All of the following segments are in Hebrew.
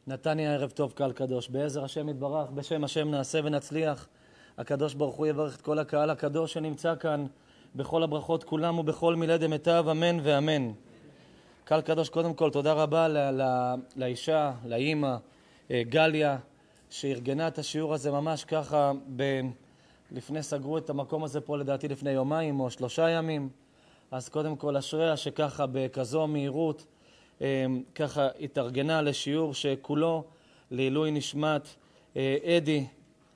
נתניה, ערב טוב, קהל קדוש. בעזר השם יתברך, בשם השם נעשה ונצליח. הקדוש ברוך הוא יברך את כל הקהל הקדוש שנמצא כאן, בכל הברכות כולם ובכל מילי דמיטב, אמן ואמן. קהל קדוש, קודם כל, תודה רבה לאישה, לאמא, גליה, שארגנה את השיעור הזה ממש ככה, לפני סגרו את המקום הזה פה לדעתי לפני יומיים או 3 ימים. אז קודם כל אשריה שככה בכזו מהירות, ככה התארגנה לשיעור שכולו לעילוי נשמת אדי,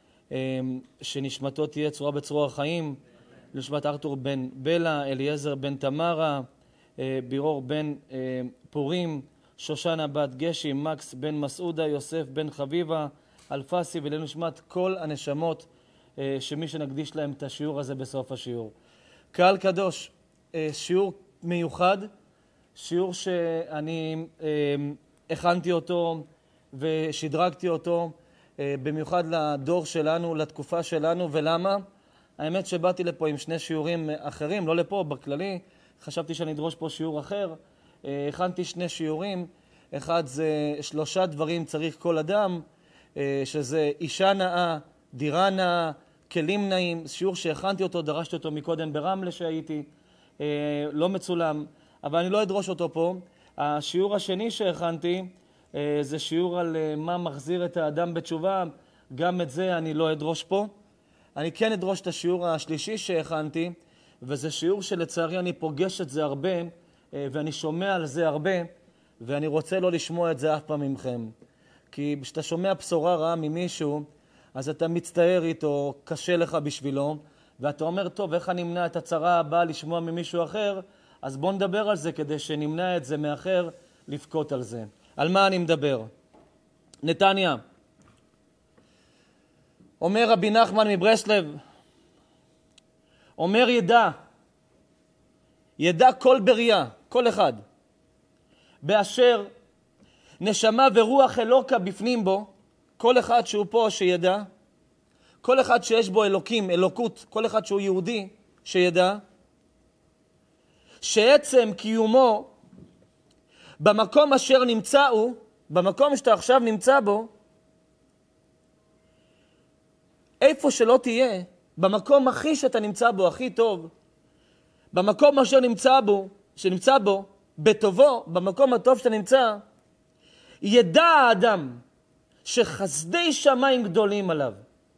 שנשמתו תהיה צרורה בצרור החיים, נשמת ארתור בן בלה, אליעזר בן תמרה, בירור בן פורים, שושנה בת גשי, מקס בן מסעודה, יוסף בן חביבה, אלפסי, ולנשמת כל הנשמות שמי שנקדיש להם את השיעור הזה בסוף השיעור. קהל קדוש, שיעור מיוחד, שיעור שאני הכנתי אותו ושדרגתי אותו במיוחד לדור שלנו, לתקופה שלנו. ולמה? האמת שבאתי לפה עם 2 שיעורים אחרים, לא לפה, בכללי. חשבתי שאני אדרוש פה שיעור אחר. הכנתי 2 שיעורים. אחד זה 3 דברים צריך כל אדם, שזה אישה נאה, דירה נאה, כלים נאים. שיעור שהכנתי אותו, דרשתי אותו מקודם ברמלה שהייתי, לא מצולם, אבל אני לא אדרוש אותו פה. השיעור השני שהכנתי זה שיעור על מה מחזיר את האדם בתשובה. גם את זה אני לא אדרוש פה. אני כן אדרוש את השיעור השלישי שהכנתי, וזה שיעור שלצערי אני פוגש את זה הרבה, ואני שומע על זה הרבה, ואני רוצה לא לשמוע את זה אף פעם ממכם. כי כשאתה שומע בשורה רעה ממישהו, אז אתה מצטער איתו, קשה לך בשבילו, ואתה אומר, טוב, איך אני אמנע את הצרה הבאה לשמוע ממישהו אחר? אז בוא נדבר על זה כדי שנמנע את זה מאחר לפקוט על זה. על מה אני מדבר? נתניה. אומר רבי נחמן מברסלב, אומר ידע כל בריאה, כל אחד, באשר נשמה ורוח אלוקה בפנים בו, כל אחד שהוא פה שידע, כל אחד שיש בו אלוקים, אלוקות, כל אחד שהוא יהודי שידע, שעצם קיומו במקום אשר נמצא הוא, במקום שאתה עכשיו נמצא בו, איפה שלא תהיה, במקום הכי שאתה נמצא בו, הכי טוב, במקום אשר שנמצא בו, בטובו, במקום הטוב שאתה נמצא, ידע האדם שחסדי שמיים גדולים עליו.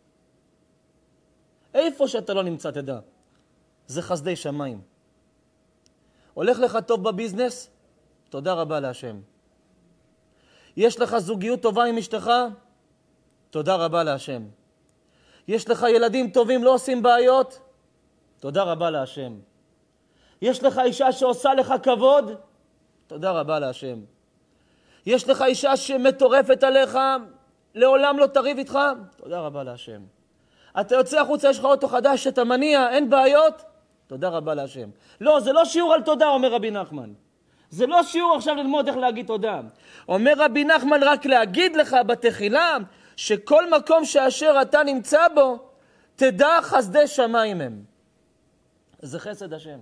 איפה שאתה לא נמצא תדע, זה חסדי שמיים. הולך לך טוב בביזנס? תודה רבה להשם. יש לך זוגיות טובה עם אשתך? תודה רבה להשם. יש לך ילדים טובים, לא עושים בעיות? תודה רבה להשם. יש לך אישה שעושה לך כבוד? תודה רבה להשם. יש לך אישה שמטורפת עליך, לעולם לא תריב איתך? תודה רבה להשם. אתה יוצא החוצה, יש לך אוטו חדש שאתה מניע, אין בעיות? תודה רבה להשם. לא, זה לא שיעור על תודה, אומר רבי נחמן. זה לא שיעור עכשיו ללמוד איך להגיד תודה. אומר רבי נחמן רק להגיד לך בתחילה, שכל מקום שאשר אתה נמצא בו, תדע חסדי שמיים הם. זה חסד השם.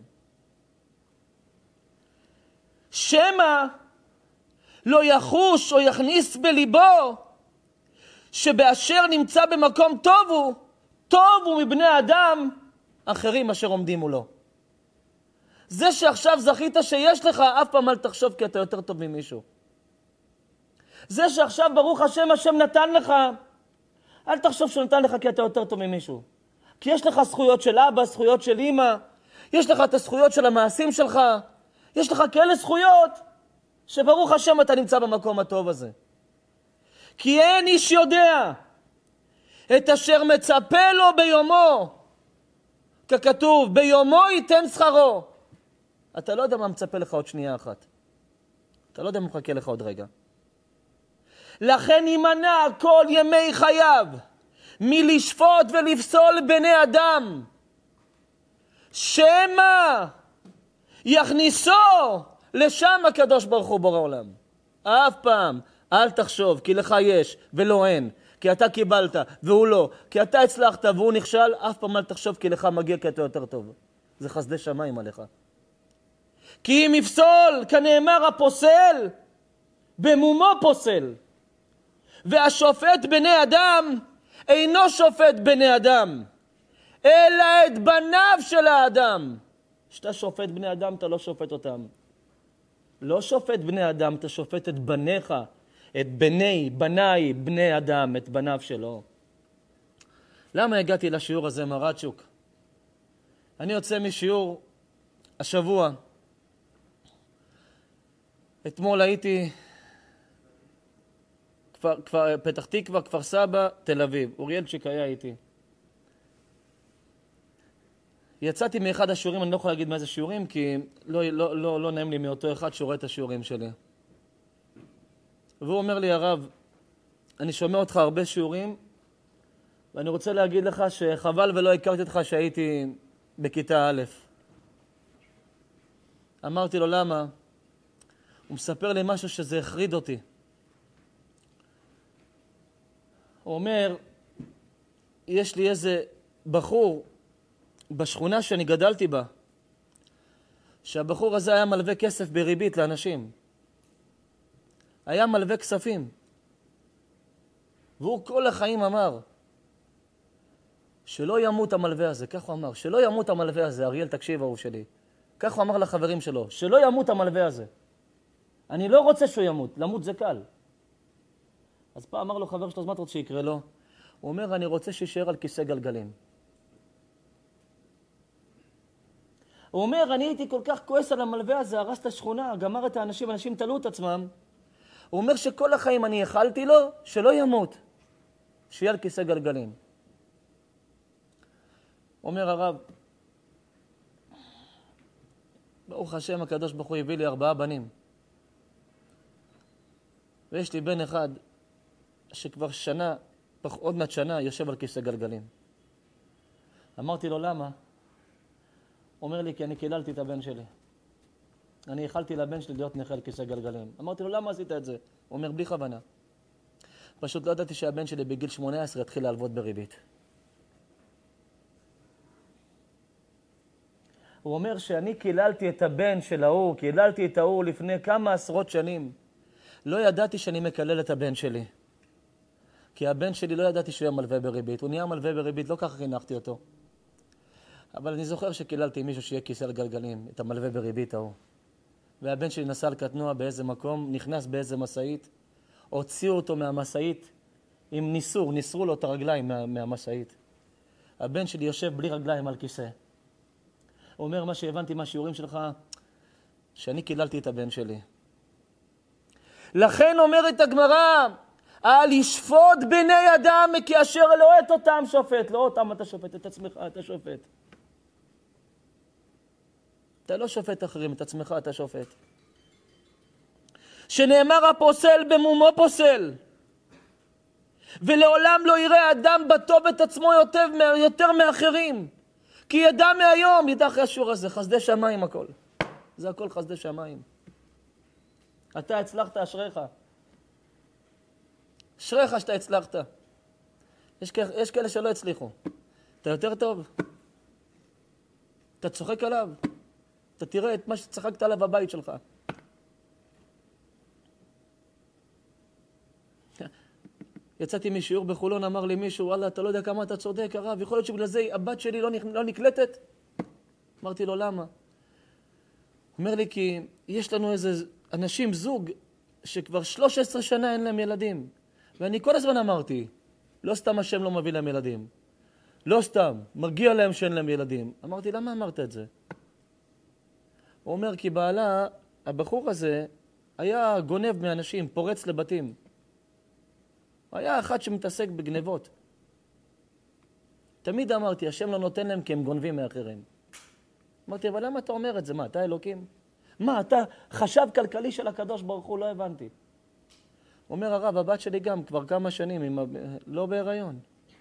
שמה לא יחוש או יכניס בליבו, שבאשר נמצא במקום טוב הוא מבני אדם אחרים אשר עומדים מולו. זה שעכשיו זכית שיש לך, אף פעם אל תחשוב כי אתה יותר טוב ממישהו. זה שעכשיו ברוך השם, השם נתן לך, אל תחשוב שהוא נתן לך כי אתה יותר טוב ממישהו. כי יש לך זכויות של אבא, זכויות של אמא, יש לך את הזכויות של המעשים שלך, יש לך כאלה זכויות שברוך השם אתה נמצא במקום הטוב הזה. כי אין איש יודע את אשר מצפה לו ביומו, ככתוב, ביומו ייתן שכרו. אתה לא יודע מה מצפה לך עוד שנייה אחת. אתה לא יודע מה מחכה לך עוד רגע. לכן יימנע כל ימי חייו מלשפוט ולפסול בני אדם, שמא יכניסו לשם הקדוש ברוך הוא בורא עולם. אף פעם אל תחשוב כי לך יש ולא אין, כי אתה קיבלת והוא לא, כי אתה הצלחת והוא נכשל. אף פעם אל תחשוב כי לך מגיע כי אתה יותר טוב. זה חסדי שמיים עליך. כי אם יפסול, כנאמר הפוסל במומו פוסל. והשופט בני אדם אינו שופט בני אדם, אלא את בניו של האדם. כשאתה שופט בני אדם, אתה לא שופט אותם. לא שופט בני אדם, אתה שופט את בניך, את בניי, בני אדם, את בניו שלו. למה הגעתי לשיעור הזה, מרצ'וק? אני יוצא משיעור השבוע. אתמול הייתי פתח תקווה, כפר סבא, תל אביב. אוריאלצ'יק היה איתי. יצאתי מאחד השיעורים, אני לא יכול להגיד מה זה שיעורים, כי לא נעים לי מאותו אחד שרואה את השיעורים שלי. והוא אומר לי, הרב, אני שומע אותך הרבה שיעורים, ואני רוצה להגיד לך שחבל ולא הכרתי אותך שהייתי בכיתה א'. אמרתי לו, למה? הוא מספר לי משהו שזה החריד אותי. הוא אומר, יש לי איזה בחור בשכונה שאני גדלתי בה, שהבחור הזה היה מלווה כסף בריבית לאנשים. היה מלווה כספים. והוא כל החיים אמר, שלא ימות המלווה הזה. כך הוא אמר, שלא ימות המלווה הזה. אריאל, תקשיב אהוב שלי. כך הוא אמר לחברים שלו, שלא ימות המלווה הזה. אני לא רוצה שהוא ימות, למות זה קל. אז פעם אמר לו חבר שלו, אז מה אתה רוצה שיקרה לו? הוא אומר, אני רוצה שישאר על כיסא גלגלים. הוא אומר, אני הייתי כל כך כועס על המלווה הזה, הרס את השכונה, גמר את האנשים, אנשים תלו את עצמם. הוא אומר שכל החיים אני אכלתי לו, שלא ימות, שיהיה על כיסא גלגלים. אומר הרב, ברוך השם הקדוש ברוך הוא הביא לי 4 בנים. ויש לי בן אחד שכבר שנה, עוד מעט שנה, יושב על כיסא גלגלים. אמרתי לו, למה? הוא אומר לי, כי אני קיללתי את הבן שלי. אני יכלתי לבן שלי להיות נכה על כיסא גלגלים. אמרתי לו, למה עשית את זה? הוא אומר, בלי כוונה. פשוט לא ידעתי שהבן שלי בגיל 18 התחיל להלוות בריבית. הוא אומר שאני קיללתי את הבן של ההוא, קיללתי את ההוא לפני כמה עשרות שנים. לא ידעתי שאני מקלל את הבן שלי. כי הבן שלי לא ידעתי שהוא היה מלווה בריבית. הוא נהיה מלווה בריבית, לא ככה חינכתי אותו. אבל אני זוכר שקיללתי מישהו שיהיה כיסא על גלגלים, את המלווה בריבית ההוא. והבן שלי נסע על קטנוע באיזה מקום, נכנס באיזה מסעית, הוציאו אותו מהמסעית עם ניסרו לו את הרגליים מהמסעית. הבן שלי יושב בלי רגליים על כיסא. הוא אומר, מה שהבנתי מהשיעורים שלך, שאני קיללתי את הבן שלי. לכן אומרת הגמרא, על ישפוט בני אדם כי אשר לא את אותם שופט, לא אותם אתה שופט, את עצמך אתה שופט. אתה לא שופט אחרים, את עצמך אתה שופט. שנאמר הפוסל במומו פוסל, ולעולם לא יראה אדם בטוב את עצמו יותר מאחרים, כי ידע מהיום, ידע אחרי השיעור הזה, חסדי שמיים הכל. זה הכל חסדי שמיים. אתה הצלחת, אשריך. אשריך שאתה הצלחת. יש כאלה שלא הצליחו. אתה יותר טוב. אתה צוחק עליו. אתה תראה את מה שצחקת עליו בבית שלך. יצאתי משיעור בחולון, אמר לי מישהו, וואלה, אתה לא יודע כמה אתה צודק, הרב, יכול להיות שבגלל זה הבת שלי לא נקלטת? אמרתי לו, למה? אומר לי, כי יש לנו איזה אנשים, זוג, שכבר 13 שנה אין להם ילדים. ואני כל הזמן אמרתי, לא סתם השם לא מביא להם ילדים. לא סתם, מגיע להם שאין להם ילדים. אמרתי, למה אמרת את זה? הוא אומר, כי בעלה, הבחור הזה, היה גונב מאנשים, פורץ לבתים. היה אחד שמתעסק בגנבות. תמיד אמרתי, השם לא נותן להם כי הם גונבים מאחרים. אמרתי, אבל למה אתה אומר את זה? מה, אתה אלוקים? מה, אתה חשב כלכלי של הקדוש ברוך הוא? לא הבנתי. הוא אומר, הרב, הבת שלי גם כבר כמה שנים, לא בהיריון.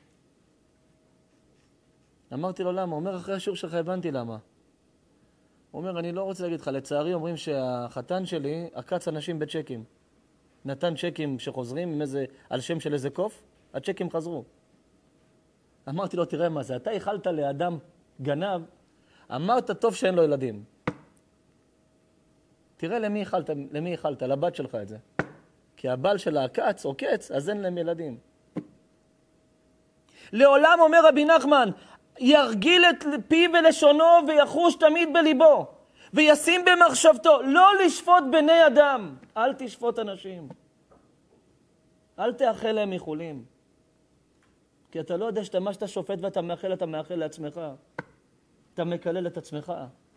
אמרתי לו, למה? הוא אומר, אחרי השיעור שלך הבנתי למה. הוא אומר, אני לא רוצה להגיד לך, לצערי אומרים שהחתן שלי עקץ אנשים בצ'קים. נתן צ'קים שחוזרים עם על שם של איזה קוף, הצ'קים חזרו. אמרתי לו, תראה מה זה, אתה איחלת לאדם גנב, אמרת טוב שאין לו ילדים. תראה למי איחלת, לבת שלך את זה. כי הבעל שלה עקץ או קץ, אז אין להם ילדים. לעולם אומר רבי נחמן, ירגיל את פיו ולשונו ויחוש תמיד בליבו, וישים במחשבתו, לא לשפוט בני אדם. אל תשפוט אנשים. אל תאחל להם איחולים. כי אתה לא יודע מה שאתה שופט ואתה מאחל, אתה מאחל לעצמך. אתה מקלל את עצמך.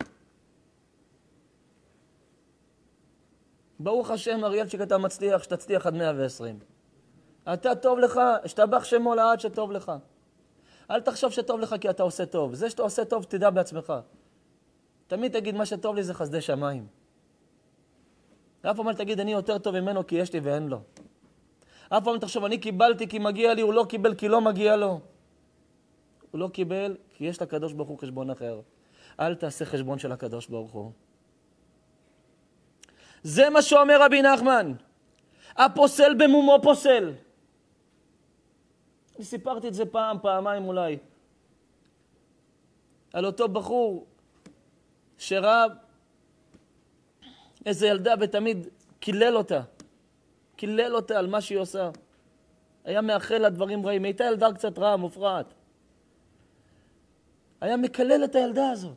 ברוך השם אריאל שאתה מצליח, שתצליח עד 120. אתה טוב לך, השתבח שמו לעד שטוב לך. אל תחשוב שטוב לך כי אתה עושה טוב. זה שאתה עושה טוב תדע בעצמך. תמיד תגיד מה שטוב לי זה חסדי שמיים. אף פעם אל תגיד אני יותר טוב ממנו כי יש לי ואין לו. אף פעם תחשוב אני קיבלתי כי מגיע לי, הוא לא קיבל כי לא מגיע לו. הוא לא קיבל כי יש לקדוש ברוך הוא חשבון אחר. אל תעשה חשבון של הקדוש ברוך הוא. זה מה שאומר רבי נחמן. הפוסל במומו פוסל. אני סיפרתי את זה פעמיים אולי. על אותו בחור שראה איזה ילדה ותמיד קילל אותה. קילל אותה על מה שהיא עושה. היה מאחל לה דברים רעים. הייתה ילדה קצת רעה, מופרעת. היה מקלל את הילדה הזאת.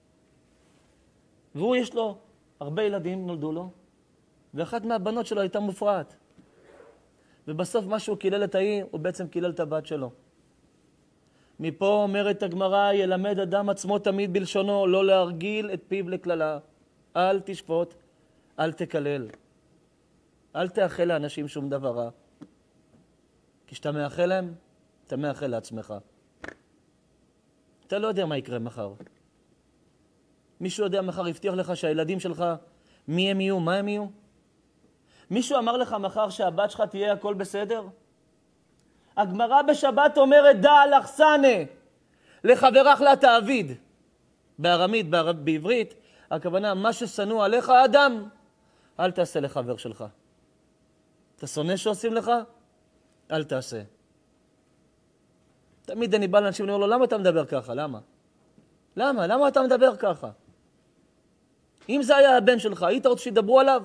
והוא יש לו הרבה ילדים, נולדו לו. ואחת מהבנות שלו הייתה מופרעת. ובסוף מה שהוא קילל את ההיא, הוא בעצם קילל את הבת שלו. מפה אומרת הגמרא, ילמד אדם עצמו תמיד בלשונו, לא להרגיל את פיו לכללה. אל תשפוט, אל תקלל. אל תאחל לאנשים שום דבר רע. כי כשאתה מאחל להם, אתה מאחל לעצמך. אתה לא יודע מה יקרה מחר. מישהו יודע מחר יבטיח לך שהילדים שלך, מי הם יהיו, מה הם יהיו? מישהו אמר לך מחר שהבת שלך תהיה הכל בסדר? הגמרא בשבת אומרת דע לחסנה, לחברך לה תעביד. בארמית, בעברית, הכוונה מה ששנוא עליך האדם, אל תעשה לחבר שלך. אתה שונא שעושים לך? אל תעשה. תמיד אני בא לאנשים ואומר לו, למה אתה מדבר ככה? למה? למה אתה מדבר ככה? אם זה היה הבן שלך, היית רוצה שידברו עליו?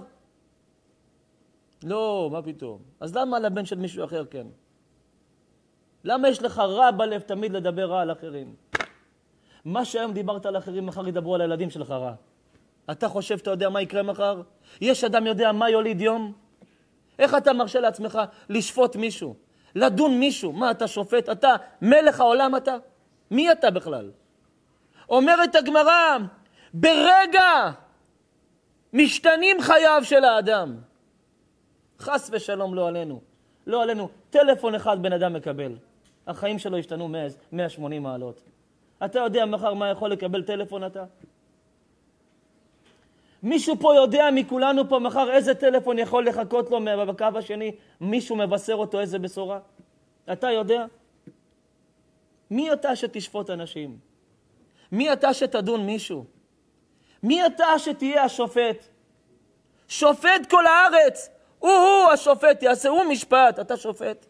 לא, מה פתאום? אז למה על הבן של מישהו אחר כן? למה יש לך רע בלב תמיד לדבר רע על אחרים? מה שהיום דיברת על אחרים, מחר ידברו על הילדים שלך רע. אתה חושב שאתה יודע מה יקרה מחר? יש אדם יודע מה יוליד יום? איך אתה מרשה לעצמך לשפוט מישהו? לדון מישהו? מה אתה שופט? אתה מלך העולם אתה? מי אתה בכלל? אומרת הגמרא, ברגע משתנים חייו של האדם. חס ושלום לא עלינו. לא עלינו. טלפון אחד בן אדם מקבל. החיים שלו השתנו 180 מעלות. אתה יודע מחר מה יכול לקבל טלפון אתה? מישהו פה יודע מכולנו פה מחר איזה טלפון יכול לחכות לו בקו השני? מישהו מבשר אותו איזה בשורה? אתה יודע? מי אתה שתשפוט אנשים? מי אתה שתדון מישהו? מי אתה שתהיה השופט? שופט כל הארץ. הוא השופט, יעשה הוא משפט, אתה שופט.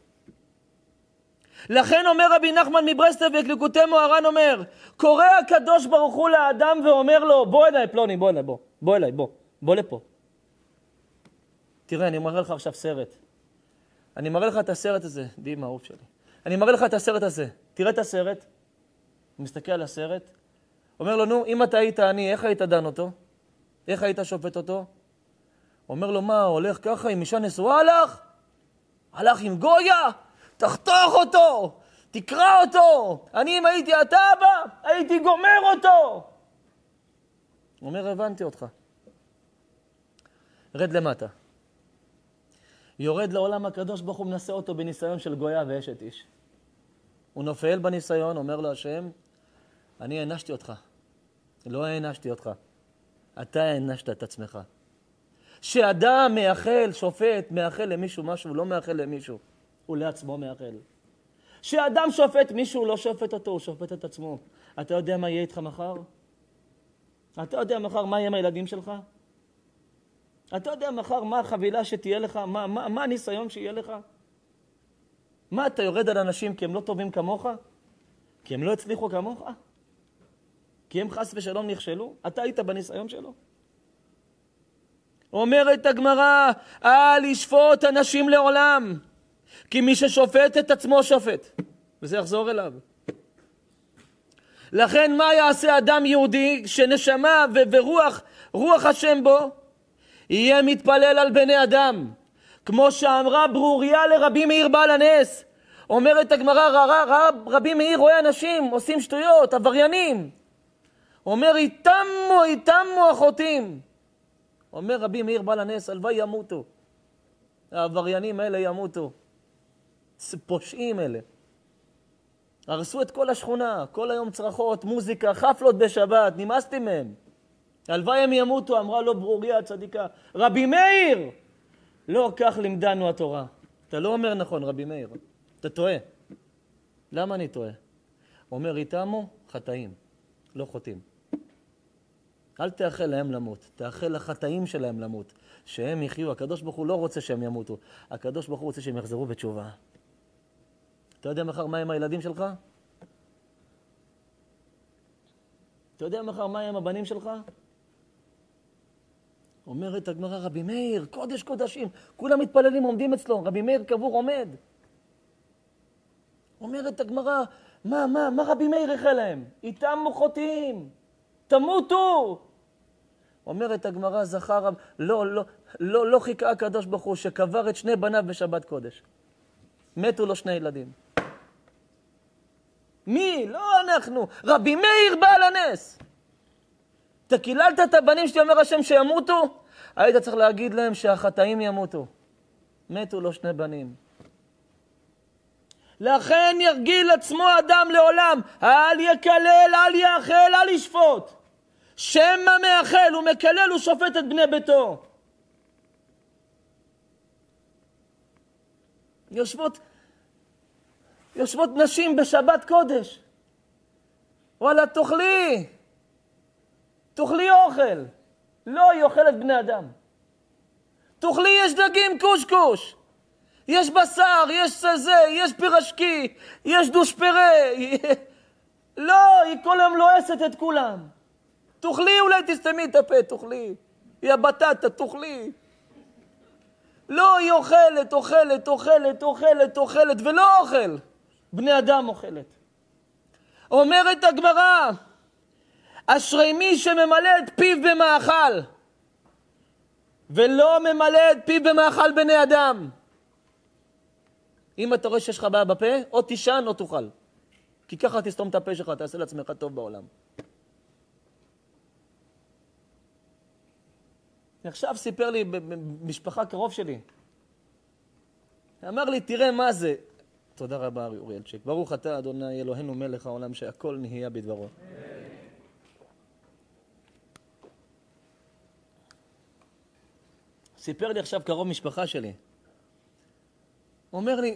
לכן אומר רבי נחמן מברסלב וקליקוטי מוהר"ן אומר, קורא הקדוש ברוך הוא לאדם ואומר לו, בוא אליי פלוני, בוא אליי, בוא אליי, בוא לפה. תראה, אני מראה לך עכשיו סרט. אני מראה לך את הסרט הזה, די מעוף שלי. אני מראה לך את הסרט הזה. תראה את הסרט. הוא מסתכל על הסרט. אומר לו, נו, אם אתה היית אני, איך היית דן אותו? איך היית שופט אותו? אומר לו, מה, הולך ככה עם אישה נשואה הלך עם גויה? תחתוך אותו, תקרא אותו. אני אם הייתי אתה אבא, הייתי גומר אותו. הוא אומר, הבנתי אותך. רד למטה. יורד לעולם הקדוש ברוך הוא מנסה אותו בניסיון של גויה ואשת איש. הוא נופל בניסיון, אומר לו השם, אני הענשתי אותך. לא הענשתי אותך. אתה הענשת את עצמך. שאדם מאחל, שופט, מאחל למישהו משהו, לא מאחל למישהו. הוא לעצמו מאחל. שאדם שופט מישהו, לא שופט אותו, הוא שופט את עצמו. אתה יודע מה יהיה איתך מחר? אתה יודע מחר מה יהיה עם הילדים שלך? אתה יודע מחר מה החבילה שתהיה לך? מה הניסיון שיהיה לך? מה, אתה יורד על אנשים כי הם לא טובים כמוך? כי הם לא הצליחו כמוך? כי הם חס ושלום נכשלו? אתה היית בניסיון שלו? אומרת הגמרא, אל ישפוט אנשים לעולם, כי מי ששופט את עצמו שופט, וזה יחזור אליו. לכן מה יעשה אדם יהודי שנשמה ורוח השם בו? יהיה מתפלל על בני אדם, כמו שאמרה ברוריה לרבי מאיר בעל הנס. אומרת הגמרא, רבי מאיר רואה אנשים עושים שטויות, עבריינים. אומר, איתמו החוטאים. אומר רבי מאיר בעל הנס, הלוואי ימותו. העבריינים האלה ימותו. פושעים אלה. הרסו את כל השכונה, כל היום צרחות, מוזיקה, חפלות בשבת, נמאסתי מהם. הלוואי הם ימותו, אמרה לו ברוריה הצדיקה. רבי מאיר! לא, כך לימדנו התורה. אתה לא אומר נכון, רבי מאיר. אתה טועה. למה אני טועה? אומר, איתמו חטאים, לא חוטאים. אל תאחל להם למות, תאחל לחטאים שלהם למות. שהם יחיו, הקדוש ברוך הוא לא רוצה שהם ימותו. הקדוש ברוך הוא רוצה שהם יחזרו בתשובה. אתה יודע מחר מה הם הילדים שלך? אתה יודע מחר מה הם הבנים שלך? אומרת הגמרא, רבי מאיר, קודש קודשים, כולם מתפללים, עומדים אצלו, רבי מאיר קבור עומד. אומרת הגמרא, מה רבי מאיר יחל להם? איתם חוטאים, תמותו. אומרת הגמרא, זכר, לא חיכה הקדוש ברוך הוא שקבר את שני בניו בשבת קודש. מתו לו שני ילדים. מי? לא אנחנו, רבי מאיר בעל הנס. אתה קיללת את הבנים שלי, אומר השם שימותו? היית צריך להגיד להם שהחטאים ימותו. מתו לו שני בנים. לכן ירגיל עצמו אדם לעולם, אל יקלל, אל יאכל, אל ישפוט. שמא מאכל ומקלל הוא שופט את בני ביתו. יושבות נשים בשבת קודש. וואלה, תאכלי אוכל. לא, היא אוכלת בני אדם. תאכלי, יש דגים קושקוש. יש בשר, יש סזה, יש פירשקי, יש דושפרה. לא, היא כל היום לועסת את כולם. תאכלי, אולי תסתמי את הפה, תאכלי. היא הבטטה, תאכלי. לא, היא אוכלת, ולא אוכל. בני אדם אוכלת. אומרת הגמרא, אשרי מי שממלא את פיו במאכל, ולא ממלא את פיו במאכל בני אדם. אם אתה רואה שיש לך בעיה בפה, או תישן או תאכל. כי ככה תסתום את הפה שלך, תעשה לעצמך טוב בעולם. עכשיו סיפר לי במשפחה קרוב שלי. אמר לי, תראה מה זה. תודה רבה אוריאלצ'יק. ברוך אתה אדוני אלוהינו מלך העולם שהכל נהיה בדברו. סיפר לי עכשיו קרוב משפחה שלי. אומר לי,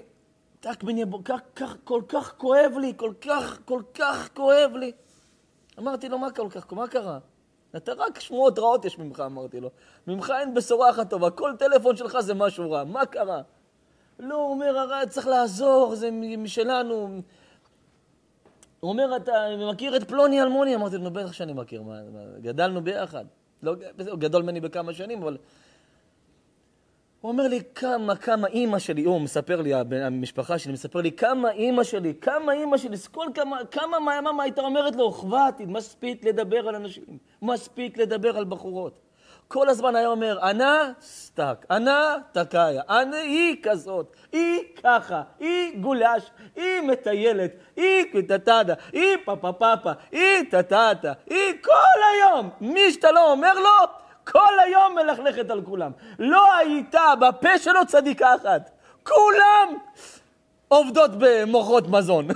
כל כך כואב לי, כל כך כואב לי. אמרתי לו, מה קרה? אתה רק שמועות רעות יש ממך, אמרתי לו. ממך אין בשורה אחת טובה, כל טלפון שלך זה משהו רע, מה קרה? לא, הוא אומר, הרי צריך לעזור, זה משלנו. הוא אומר, אתה מכיר את פלוני אלמוני? אמרתי לו, בטח שאני מכיר, גדלנו ביחד. לא, גדול ממני בכמה שנים, אבל... הוא אומר לי, כמה אימא שלי, הוא מספר לי, המשפחה שלי מספר לי, כמה אימא שלי, כמה מהיממה הייתה אומרת לו, חבטי, מספיק לדבר על אנשים, מספיק לדבר על בחורות. כל הזמן היה אומר, אנא סטק, אנא תקאיה, היא כזאת, היא ככה, היא גולש, היא מטיילת, היא טטדה, היא פאפה, היא טטטה, היא כל היום. מי שאתה לא אומר לו, כל היום מלכלכת על כולם. לא הייתה בפה שלו צדיקה אחת. כולם עובדות במוחות מזון.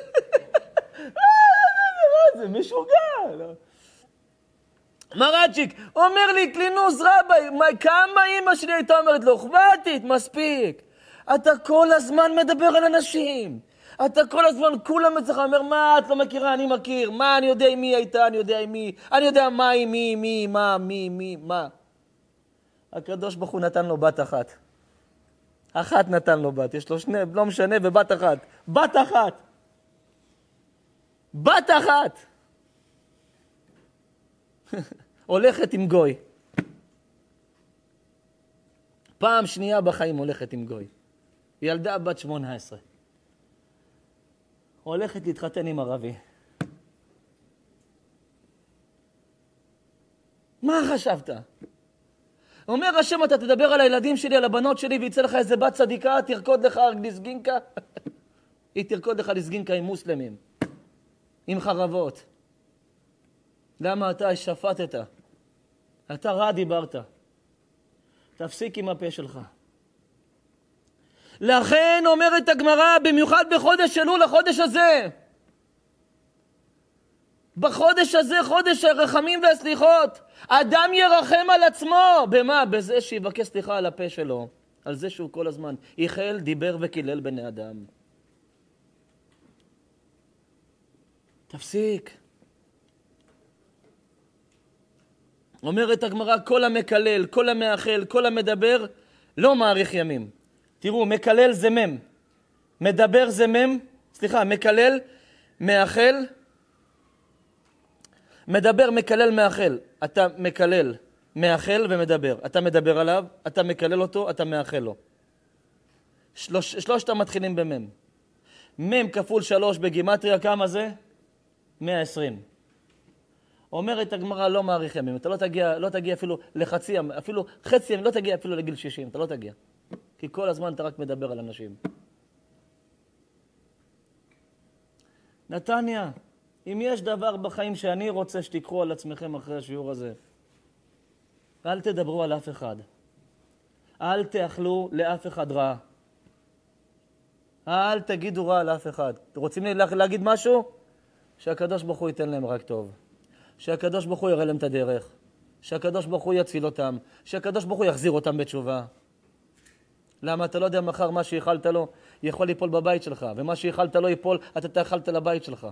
זה משוגע. מרצ'יק, אומר לי, קלינוס רבי, כמה אמא שלי הייתה אומרת לו, חבטית, מספיק. אתה כל הזמן מדבר על אנשים. אתה כל הזמן, כולם אצלך אומר, מה את לא מכירה, אני מכיר. מה, אני יודע מי הייתה, אני יודע מי. אני יודע מה היא, מה. הקדוש ברוך הוא נתן לו בת אחת. אחת נתן לו בת, יש לו שני, לא משנה, ובת אחת. בת אחת. הולכת עם גוי. פעם שנייה בחיים הולכת עם גוי. ילדה בת 18. הולכת להתחתן עם ערבי. מה חשבת? אומר השם, אתה תדבר על הילדים שלי, על הבנות שלי, ויצא לך איזה בת צדיקה, תרקוד לך לסגינקה. היא תרקוד לך לסגינקה עם מוסלמים, עם חרבות. למה אתה שפטת? אתה רע דיברת. תפסיק עם הפה שלך. לכן אומרת הגמרא, במיוחד בחודש אלול, החודש הזה. בחודש הזה, חודש הרחמים והסליחות, אדם ירחם על עצמו. במה? בזה שיבקש סליחה על הפה שלו. על זה שהוא כל הזמן איחל, דיבר וקילל בני אדם. תפסיק. אומרת הגמרא, כל המקלל, כל המאחל, כל המדבר, לא מאריך ימים. תראו, מקלל זה מם. מדבר זה מם. סליחה, מקלל, מאחל. מדבר, מקלל, מאחל. אתה מקלל, מאחל ומדבר. אתה מדבר עליו, אתה מקלל אותו, אתה מאחל לו. שלושת מתחילים במם. מם כפול 3 בגימטריה, כמה זה? 120. אומרת הגמרא, לא מאריך ימים. אתה לא תגיע אפילו לחצי ימים, אפילו חצי ימים, לא תגיע אפילו לגיל 60. אתה לא תגיע. כי כל הזמן אתה רק מדבר על אנשים. נתניה, אם יש דבר בחיים שאני רוצה שתיקחו על עצמכם אחרי השיעור הזה, אל תדברו על אף אחד. אל תאכלו לאף אחד רע. אל תגידו רע על אף אחד. רוצים להגיד משהו? שהקדוש ברוך הוא ייתן להם רק טוב. שהקדוש ברוך הוא יראה להם את הדרך. שהקדוש ברוך הוא יציל אותם. שהקדוש ברוך הוא יחזיר אותם בתשובה. למה? אתה לא יודע מחר מה שאיכלת לו יכול ליפול בבית שלך, ומה שאיכלת לו ייפול, אתה תאכלת לבית שלך.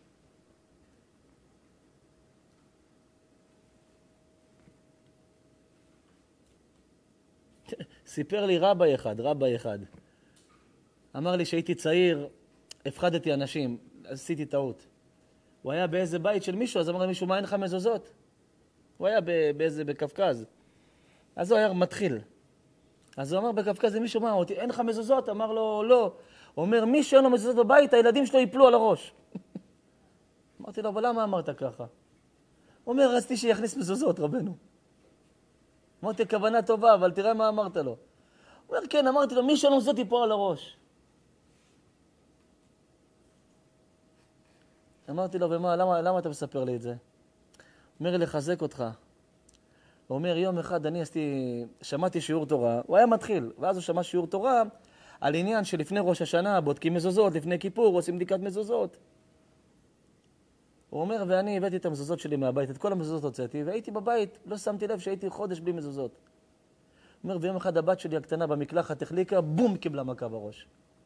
סיפר לי רבי אחד. אמר לי שהייתי צעיר, הפחדתי אנשים, עשיתי טעות. הוא היה באיזה בית של מישהו, אז אמר למישהו, מה אין לך מזוזות? הוא היה בקפקז. אז הוא היה מתחיל. אז הוא אמר בקפקז למישהו, מה, אין לך מזוזות? אמר לו, לא. הוא אומר, מי שאין לו מזוזות בבית, הילדים שלו ייפלו על הראש. אמרתי לו, אבל למה אמרת ככה? הוא אומר, רציתי שיכניס מזוזות, רבנו. אמרתי, כוונה טובה, אבל תראה מה אמרת לו. הוא אומר, כן, אמרתי לו, מי שאין לו מזוזות ייפול על הראש. אמרתי לו, ומה, למה אתה מספר לי את זה? הוא אומר, לחזק אותך. הוא אומר, יום אחד שמעתי שיעור תורה, הוא היה מתחיל, ואז הוא שמע שיעור תורה על עניין שלפני ראש השנה בודקים מזוזות, לפני כיפור עושים בדיקת מזוזות. הוא אומר, ואני הבאתי את המזוזות שלי מהבית, את כל המזוזות הוצאתי, והייתי בבית, לא שמתי לב שהייתי חודש בלי מזוזות. הוא אומר, ויום אחד הבת שלי הקטנה במקלחת החליקה, בום, קיבלה מכה בראש.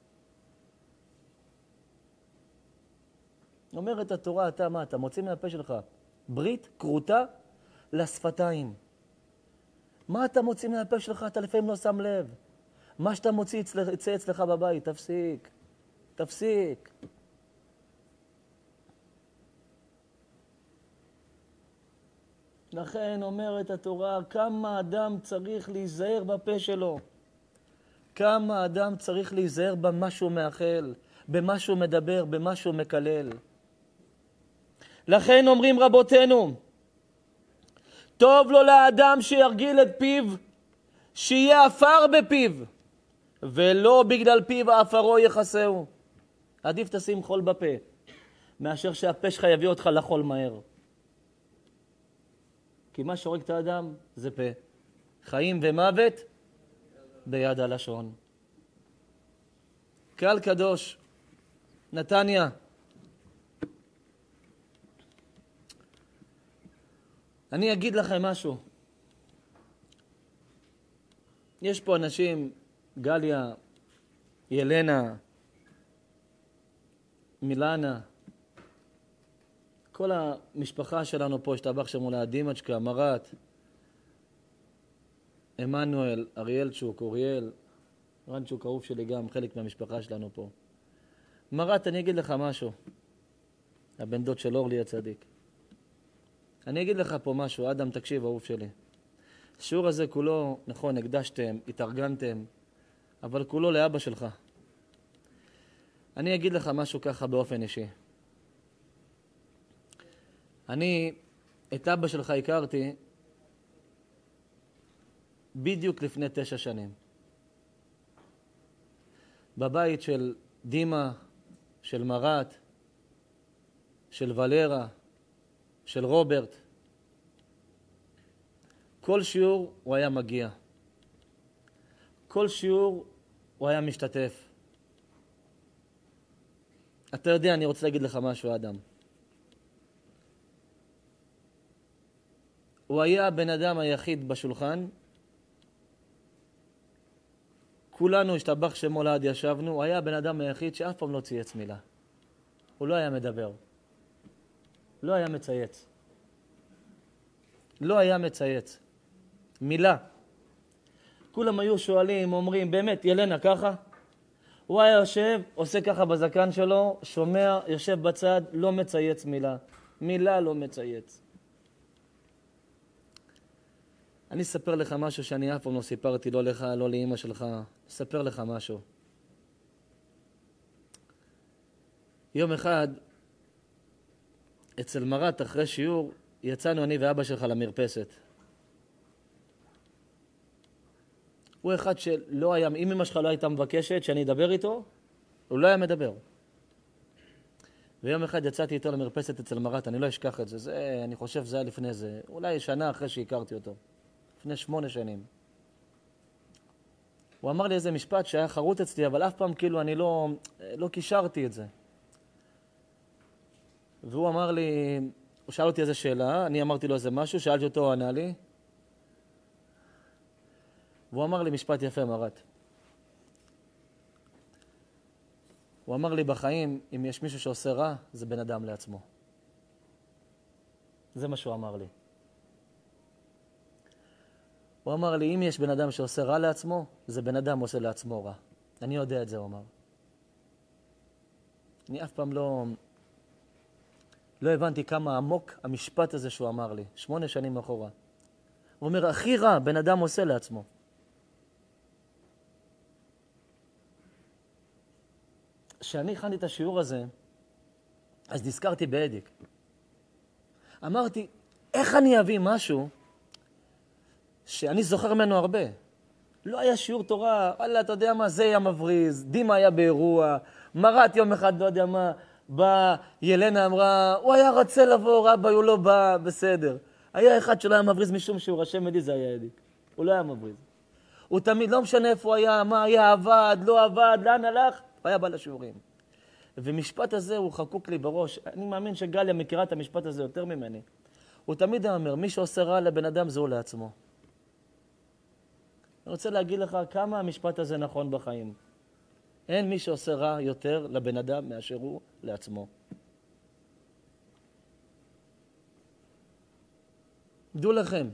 אומרת התורה, אתה מה? אתה מוציא מהפה שלך ברית, קרוטה, לשפתיים. מה אתה מוציא מהפה שלך? אתה לפעמים לא שם לב. מה שאתה מוציא יצא אצלך בבית, תפסיק. לכן אומרת התורה, כמה אדם צריך להיזהר בפה שלו. כמה אדם צריך להיזהר במה שהוא מאחל, במה שהוא מדבר, במה שהוא מקלל. לכן אומרים רבותינו, טוב לו לאדם שירגיל את פיו, שיהיה אפר בפיו, ולא בגלל פיו האפרו יחסהו. עדיף תשים חול בפה, מאשר שהפה שלך יביא אותך לחול מהר. כי מה שהורג את האדם זה פה. חיים ומוות ביד הלשון. קהל קדוש, נתניה, אני אגיד לכם משהו. יש פה אנשים, גליה, ילנה, מילנה, כל המשפחה שלנו פה, השתבח שמולה, דימצ'קה, מרת, אמנואל, אריאל צ'וק, אוריאל, רן צ'וק, אהוב שלי גם, חלק מהמשפחה שלנו פה. מרת, אני אגיד לך משהו. הבן דוד של אורלי הצדיק. אני אגיד לך פה משהו, אדם, תקשיב, אהוב שלי. השיעור הזה כולו, נכון, הקדשתם, התארגנתם, אבל כולו לאבא שלך. אני אגיד לך משהו ככה באופן אישי. אני את אבא שלך הכרתי בדיוק לפני 9 שנים. בבית של דימה, של מרת, של ולרה, של רוברט. כל שיעור הוא היה מגיע. כל שיעור הוא היה משתתף. אתה יודע, אני רוצה להגיד לך משהו, אדם. הוא היה הבן אדם היחיד בשולחן. כולנו השתבח שמו לעד ישבנו. הוא היה הבן אדם היחיד שאף פעם לא צייץ מילה. הוא לא היה מדבר. לא היה מצייץ. לא היה מצייץ. מילה. כולם היו שואלים, אומרים, באמת, ילנה ככה? הוא היה יושב, עושה ככה בזקן שלו, שומע, יושב בצד, לא מצייץ מילה. מילה לא מצייץ. אני אספר לך משהו שאני אף פעם לא סיפרתי, לא לך, לא לאמא שלך. אספר לך משהו. יום אחד, אצל מרת, אחרי שיעור, יצאנו אני ואבא שלך למרפסת. הוא אחד שלא היה, אם אמא שלך לא הייתה מבקשת שאני אדבר איתו, הוא לא היה מדבר. ויום אחד יצאתי איתו למרפסת אצל מרת, אני לא אשכח את זה, אני חושב זה היה לפני זה, אולי שנה אחרי שהכרתי אותו, לפני 8 שנים. הוא אמר לי איזה משפט שהיה חרוט אצלי, אבל אף פעם כאילו אני לא קישרתי את זה. והוא אמר לי, הוא שאל אותי איזה שאלה, אני אמרתי לו איזה משהו, שאלתי אותו, הוא ענה לי. והוא אמר לי משפט יפה, מרת. הוא אמר לי בחיים, אם יש מישהו שעושה רע, זה בן אדם לעצמו. זה מה שהוא אמר לי. הוא אמר לי, אם יש בן אדם שעושה רע לעצמו, זה בן אדם עושה לעצמו רע. אני יודע את זה, הוא אמר. אני אף פעם לא הבנתי כמה עמוק המשפט הזה שהוא אמר לי, 8 שנים אחורה. הוא אומר, הכי רע בן אדם עושה לעצמו. כשאני הכנתי את השיעור הזה, אז נזכרתי באדיק. אמרתי, איך אני אביא משהו שאני זוכר ממנו הרבה? לא היה שיעור תורה, אללה, אתה יודע מה, זה היה מבריז, דימה היה באירוע, מרת יום אחד, לא יודע מה, בא, ילנה אמרה, הוא היה רוצה לבוא, רבי, הוא לא בא, בסדר. היה אחד שלא היה מבריז משום שהוא רשם לי, זה היה אדיק. הוא לא היה מבריז. הוא תמיד, לא משנה איפה הוא היה, מה היה, עבד, לא עבד, לאן הלך, הוא היה בא לשיעורים. ומשפט הזה הוא חקוק לי בראש. אני מאמין שגליה מכירה את המשפט הזה יותר ממני. הוא תמיד אומר, מי שעושה רע לבן אדם זהו לעצמו. אני רוצה להגיד לך כמה המשפט הזה נכון בחיים. אין מי שעושה רע יותר לבן אדם מאשר הוא לעצמו. דעו לכם,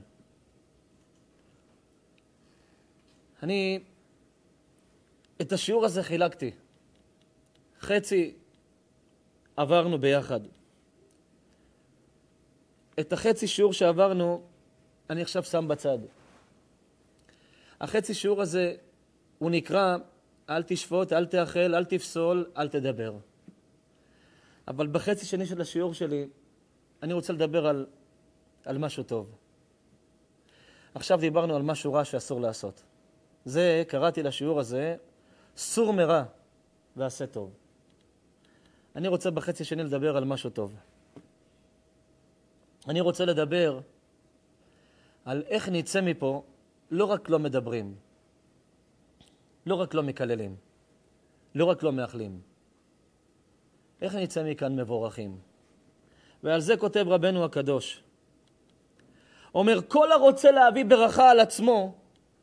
אני את השיעור הזה חילקתי. חצי עברנו ביחד. את החצי שיעור שעברנו, אני עכשיו שם בצד. החצי שיעור הזה, הוא נקרא, אל תשפוט, אל תאכל, אל תפסול, אל תדבר. אבל בחצי שני של השיעור שלי, אני רוצה לדבר על משהו טוב. עכשיו דיברנו על משהו רע שאסור לעשות. זה, קראתי לשיעור הזה, סור מרע ועשה טוב. אני רוצה בחצי שני לדבר על משהו טוב. אני רוצה לדבר על איך נצא מפה, לא רק לא מדברים, לא רק לא מקללים, לא רק לא מאכלים. איך נצא מכאן מבורכים? ועל זה כותב רבנו הקדוש. אומר, כל הרוצה להביא ברכה על עצמו,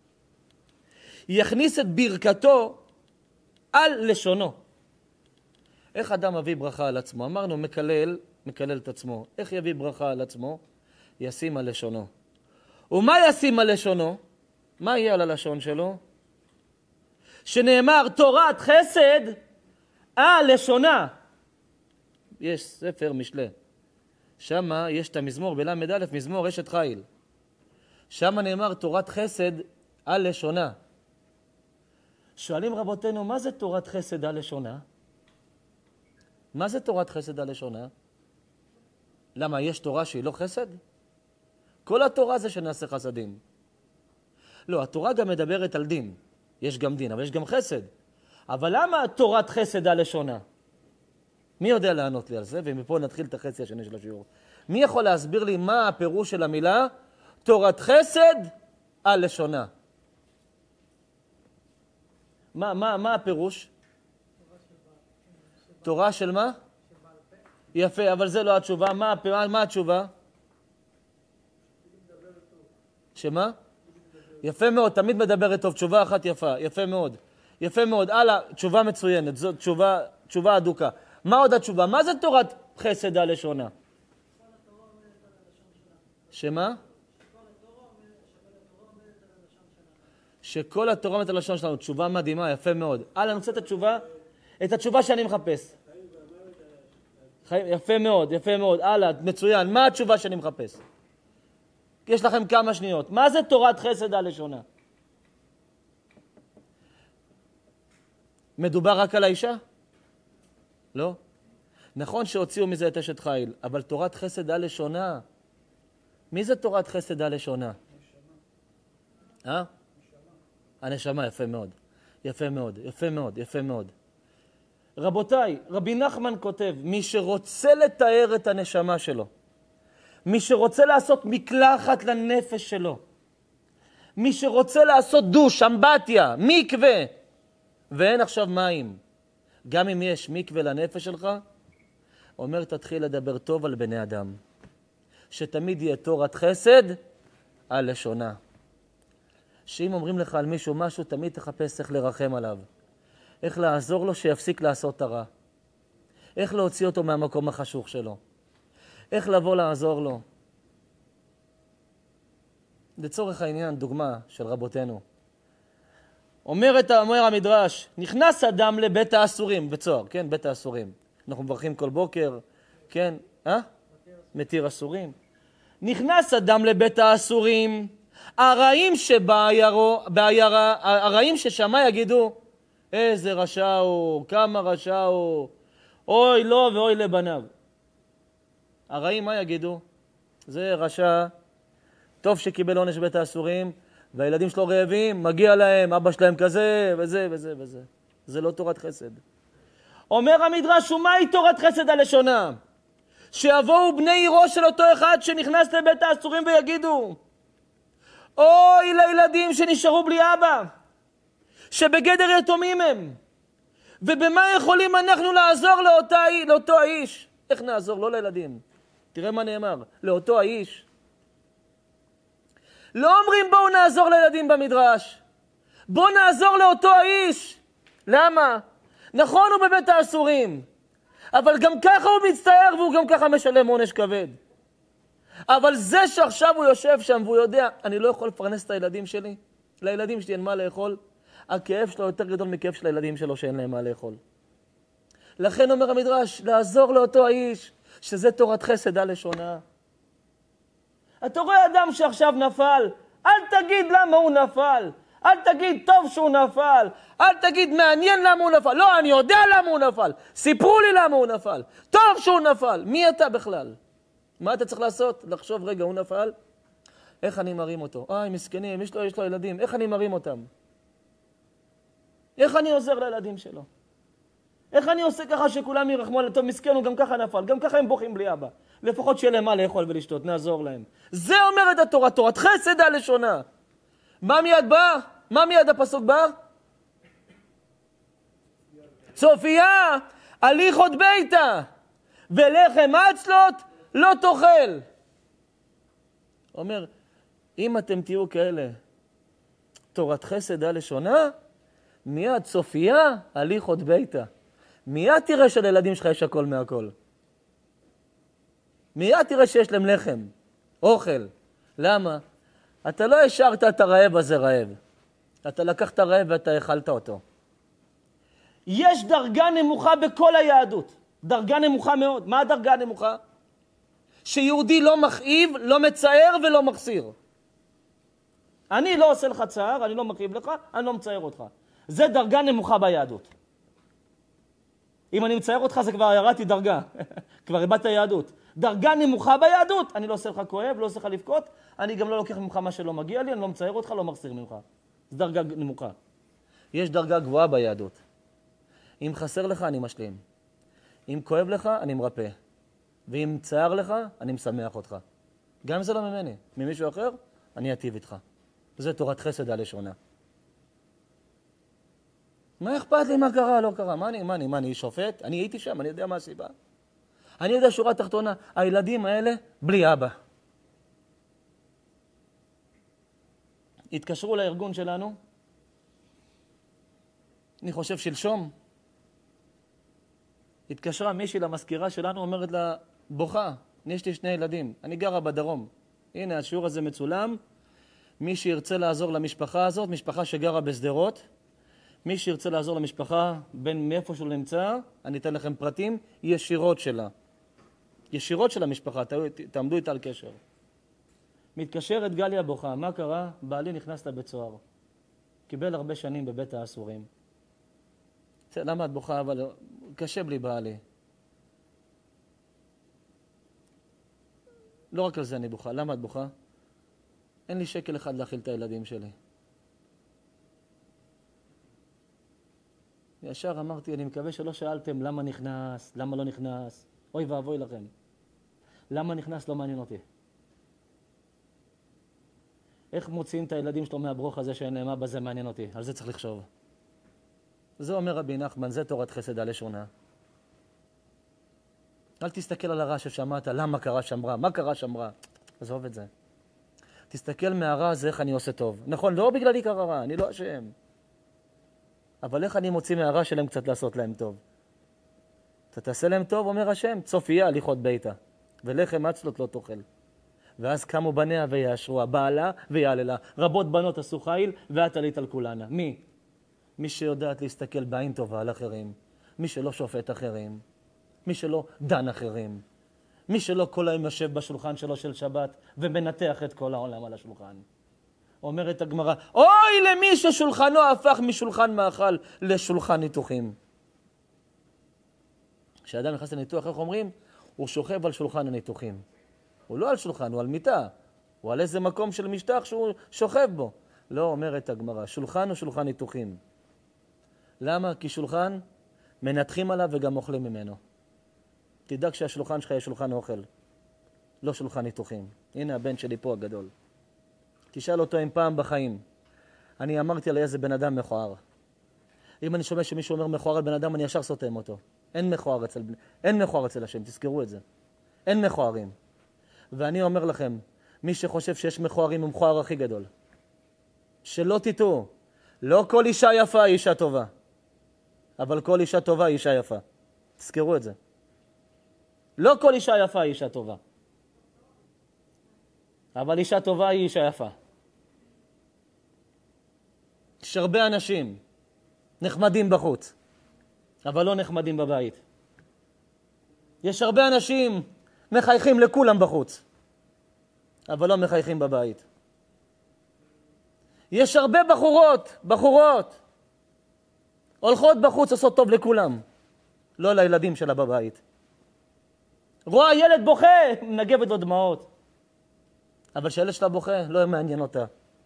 יכניס את ברכתו על לשונו. איך אדם מביא ברכה על עצמו? אמרנו, מקלל את עצמו. איך יביא ברכה על עצמו? ישים על לשונו. ומה ישים על לשונו? מה יהיה על הלשון שלו? שנאמר, תורת חסד על לשונה. יש ספר משלי. שם יש את המזמור בלמד א', מזמור אשת חיל. שם נאמר תורת חסד על לשונה. שואלים רבותינו, מה זה תורת חסד על לשונה? מה זה תורת חסד על לשונה? למה, יש תורה שהיא לא חסד? כל התורה זה שנעשה חסדים. לא, התורה גם מדברת על דין. יש גם דין, אבל יש גם חסד. אבל למה תורת חסד על לשונה? מי יודע לענות לי על זה? ומפה נתחיל את החצי השני של השיעור. מי יכול להסביר לי מה הפירוש של המילה תורת חסד על לשונה? מה הפירוש? תורה של מה? יפה, אבל זה לא התשובה. מה התשובה? שמה? יפה מאוד, תמיד מדברת טוב, תשובה אחת יפה, יפה מאוד. יפה מאוד, הלאה, תשובה מצוינת, זאת תשובה אדוקה. מה עוד התשובה? מה זה תורת חסד על לשונה? שמה? שכל התורה עומדת על לשון שלנו. תשובה מדהימה, יפה מאוד. הלאה, אני רוצה את התשובה שאני מחפש. יפה מאוד, יפה מאוד. הלאה, מצוין. מה התשובה שאני מחפש? יש לכם כמה שניות. מה זה תורת חסד על לשונה? מדובר רק על האישה? לא. נכון שהוציאו מזה את אשת חיל, אבל תורת חסד על לשונה. מי זה תורת חסד על לשונה? נשמה. הנשמה, יפה מאוד. יפה מאוד, יפה מאוד, יפה מאוד. רבותיי, רבי נחמן כותב, מי שרוצה לתאר את הנשמה שלו, מי שרוצה לעשות מקלחת לנפש שלו, מי שרוצה לעשות דוש, אמבטיה, מקווה, ואין עכשיו מים, גם אם יש מקווה לנפש שלך, אומר תתחיל לדבר טוב על בני אדם, שתמיד יהיה תורת חסד על לשונה. שאם אומרים לך על מישהו משהו, תמיד תחפש איך לרחם עליו, איך לעזור לו שיפסיק לעשות הרע, איך להוציא אותו מהמקום החשוך שלו, איך לבוא לעזור לו. לצורך העניין, דוגמה של רבותינו. אומר המדרש, נכנס אדם לבית האסורים, בצוהר, כן, בית האסורים. אנחנו מברכים כל בוקר, כן, מתיר אסורים. נכנס אדם לבית האסורים, הרעים שבעיירה, הרעים ששמה יגידו, איזה רשע הוא, כמה רשע הוא, אוי לו ואוי לבניו. הרעים מה יגידו? זה רשע, טוב שקיבל עונש בית האסורים, והילדים שלו רעבים, מגיע להם, אבא שלהם כזה, וזה וזה וזה. זה לא תורת חסד. אומר המדרש, ומהי תורת חסד על לשונה? שיבואו בני עירו של אותו אחד שנכנס לבית האסורים ויגידו, אוי לילדים שנשארו בלי אבא, שבגדר יתומים הם, ובמה יכולים אנחנו לעזור לאותו האיש? איך נעזור? לא לילדים. תראה מה נאמר, לאותו האיש. לא אומרים בואו נעזור לילדים במדרש, בואו נעזור לאותו האיש. למה? נכון הוא בבית האסורים, אבל גם ככה הוא מצטער והוא גם ככה משלם עונש כבד. אבל זה שעכשיו הוא יושב שם והוא יודע, אני לא יכול לפרנס את הילדים שלי, לילדים שלי אין מה לאכול, הכאב שלו יותר גדול מכאב של הילדים שלו שאין להם מה לאכול. לכן אומר המדרש, לעזור לאותו האיש, שזה תורת חסד על לשונה. אתה רואה אדם שעכשיו נפל, אל תגיד למה הוא נפל, אל תגיד טוב שהוא נפל, אל תגיד מעניין למה הוא נפל, לא, אני יודע למה הוא נפל, סיפרו לי למה הוא נפל, טוב שהוא נפל. מי אתה בכלל? מה אתה צריך לעשות? לחשוב, רגע, הוא נפל, איך אני מרים אותו? מסכנים, יש לו ילדים, איך אני מרים אותם? איך אני עוזר לילדים שלו? איך אני עושה ככה שכולם ירחמו עליהם? טוב, מסכן, הוא גם ככה נפל, גם ככה הם בוכים בלי אבא. לפחות שיהיה להם מה לאכול ולשתות, נעזור להם. זה אומרת התורה, תורת חסד על לשונה. מה מיד בא? מה מיד הפסוק בא? צופיה, הליכות ביתה, ולחם עצלות לא תאכל. אומר, אם אתם תהיו כאלה, תורת חסד על לשונה, מיד צופיה, הליכות ביתה. מיד תראה שלילדים שלך יש הכל מהכל. מיד תראה שיש להם לחם, אוכל. למה? אתה לא השארת את הרעב הזה רעב. אתה לקחת רעב ואתה אכלת אותו. יש דרגה נמוכה בכל היהדות. דרגה נמוכה מאוד. מה הדרגה הנמוכה? שיהודי לא מכאיב, לא מצער ולא מחסיר. אני לא עושה לך צער, אני לא מכאיב לך, אני לא מצייר אותך. זה דרגה נמוכה ביהדות. אם אני מצייר אותך זה כבר ירדתי דרגה, כבר איבדת יהדות. דרגה נמוכה ביהדות, אני לא עושה לך כואב, לא עושה לך לבכות, אני גם לא לוקח ממך מה שלא מגיע לי, אני לא מצייר אותך, לא מחסיר ממך. זה דרגה נמוכה. יש דרגה גבוהה ביהדות. אם חסר לך, אני משלים. אם כואב לך, אני מרפא. ואם צער לך, אני משמח אותך. גם אם זה לא ממני, ממישהו אחר, אני אטיב איתך. זה תורת חסד על לשונה. מה אכפת לי מה קרה, לא קרה? מה אני שופט? אני הייתי שם, אני יודע מה הסיבה. אני יודע שורה תחתונה, הילדים האלה בלי אבא. התקשרו לארגון שלנו, אני חושב שלשום, התקשרה מישהי למזכירה שלנו, אומרת לה, בוכה, יש לי 2 ילדים, אני גרה בדרום. הנה, השיעור הזה מצולם, מי שירצה לעזור למשפחה הזאת, משפחה שגרה בסדרות, מי שירצה לעזור למשפחה, בין מאיפה שהוא נמצא, אני אתן לכם פרטים, ישירות שלה. ישירות של המשפחה, תעמדו איתה על קשר. מתקשרת גליה בוכה, מה קרה? בעלי נכנס לבית סוהר. קיבל הרבה שנים בבית האסורים. למה את בוכה? אבל קשה בלי בעלי. לא רק על זה אני בוכה. למה את בוכה? אין לי שקל אחד להאכיל את הילדים שלי. ישר אמרתי, אני מקווה שלא שאלתם למה נכנס, למה לא נכנס. אוי ואבוי לכם. למה נכנס לא מעניין אותי. איך מוציאים את הילדים שלו מהברוך הזה שאין להם אבא, זה מעניין אותי. על זה צריך לחשוב. זה אומר רבי נחמן, זה תורת חסד על לשונה. אל תסתכל על הרע ששמעת, למה קרה שמרה, מה קרה שמרה. עזוב את זה. תסתכל מהרע הזה איך אני עושה טוב. נכון, לא בגללי קרה רע, אני לא אשם. אבל איך אני מוציא מהרע שלהם קצת לעשות להם טוב? אתה תעשה להם טוב, אומר השם, צופיה הליכות ביתה, ולחם עצלות לא תאכל. ואז קמו בניה ויאשרו, בעלה ויעללה. רבות בנות עשו חיל, ואת עלית על כולנה. מי? מי שיודעת להסתכל בעין טובה על אחרים. מי שלא שופט אחרים. מי שלא דן אחרים. מי שלא כל היום יושב בשולחן שלו של שבת, ומנתח את כל העולם על השולחן. אומרת הגמרא, אוי למי ששולחנו הפך משולחן מאכל לשולחן ניתוחים. כשאדם נכנס לניתוח, איך אומרים? הוא שוכב על שולחן הניתוחים. הוא לא על שולחן, הוא על מיטה. הוא על איזה מקום של משטח שהוא שוכב בו. לא, אומרת הגמרא, שולחן הוא שולחן ניתוחים. למה? כי שולחן מנתחים עליו וגם אוכלים ממנו. תדאג שהשולחן שלך יהיה שולחן אוכל, לא שולחן ניתוחים. הנה הבן שלי פה הגדול. תשאל אותו אם פעם בחיים אני אמרתי על איזה בן אדם מכוער. אם אני שומע שמישהו אומר מכוער על בן אדם, אני ישר סותם אותו. אין מכוער אצל השם, תזכרו את זה. אין מכוערים. ואני אומר לכם, מי שחושב שיש מכוערים הוא מכוער הכי גדול. שלא תטעו, לא כל אישה יפה היא אישה טובה, אבל כל אישה טובה היא אישה יפה. תזכרו את זה. לא כל אישה יפה היא אישה טובה, אבל אישה טובה היא אישה יפה. יש הרבה אנשים נחמדים בחוץ, אבל לא נחמדים בבית. יש הרבה אנשים מחייכים לכולם בחוץ, אבל לא מחייכים בבית. יש הרבה בחורות, הולכות בחוץ, עושות טוב לכולם, לא לילדים שלה בבית. רואה ילד בוכה, מנגבת לו דמעות. אבל שהילד שלה בוכה, לא מעניין אותה.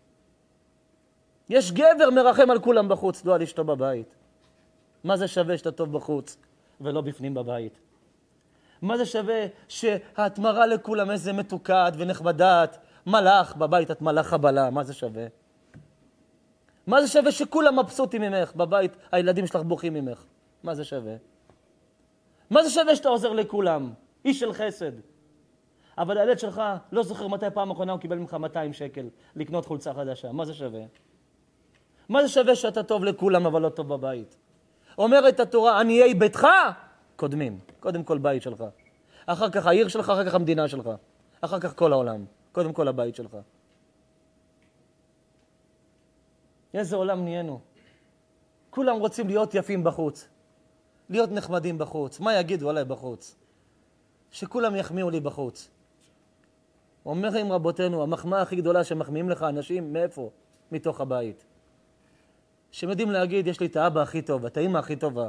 יש גבר מרחם על כולם בחוץ, לא על אשתו בבית. מה זה שווה שאתה טוב בחוץ ולא בפנים בבית? מה זה שווה שהתמרה לכולם איזה מתוקת ונחמדת, מלאך בבית, את מלאך חבלה, מה זה שווה? מה זה שווה שכולם מבסוטים ממך בבית, הילדים שלך בוכים ממך? מה זה שווה? מה זה שווה שאתה עוזר לכולם? איש של חסד. אבל הילד שלך לא זוכר מתי פעם אחרונה הוא קיבל ממך 200 שקל לקנות חולצה חדשה. מה זה שווה? מה זה שווה שאתה טוב לכולם אבל לא טוב בבית? אומרת התורה, עניי ביתך קודמים. קודם כל בית שלך. אחר כך העיר שלך, אחר כך המדינה שלך. אחר כך כל העולם. קודם כל הבית שלך. איזה עולם נהיינו? כולם רוצים להיות יפים בחוץ. להיות נחמדים בחוץ. מה יגידו עליי בחוץ? שכולם יחמיאו לי בחוץ. אומרים רבותינו, המחמאה הכי גדולה שמחמיאים לך אנשים, מאיפה? מתוך הבית. שהם יודעים להגיד, יש לי את האבא הכי טוב, את האמא הכי טובה.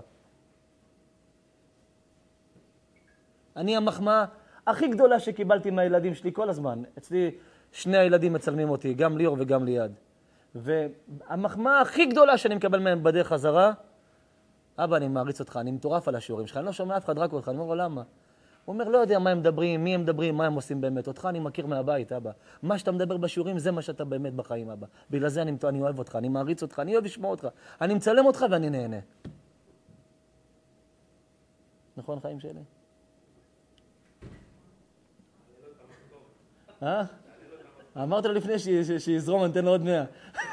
אני המחמאה הכי גדולה שקיבלתי מהילדים שלי כל הזמן. אצלי שני הילדים מצלמים אותי, גם ליאור וגם ליד. והמחמאה הכי גדולה שאני מקבל מהם בדרך חזרה, אבא, אני מעריץ אותך, אני מטורף על השיעורים שלך, אני לא שומע אף אחד רק אותך, אני אומר לו, למה? הוא אומר, לא יודע מה הם מדברים, מי הם מדברים, מה הם עושים באמת. אותך אני מכיר מהבית, אבא. מה שאתה מדבר בשיעורים, זה מה שאתה באמת בחיים, אבא. בגלל זה אני אוהב אותך, אני מעריץ אותך, אני אוהב לשמוע אותך. אני מצלם אותך ואני נהנה. נכון, חיים שלי? אמרת לו לפני שיזרום, אני אתן לו עוד 100.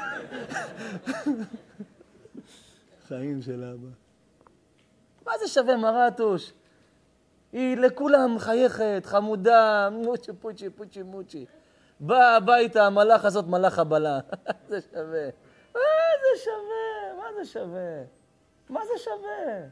חיים של אבא. מה זה שווה מרטוש? היא לכולם חייכת, חמודה, מוצ'י, פוצ'י, פוצ'י, מוצ'י. באה הביתה, המלאך הזאת, מלאך הבלה. זה שווה. מה זה שווה? מה זה שווה? מה זה שווה?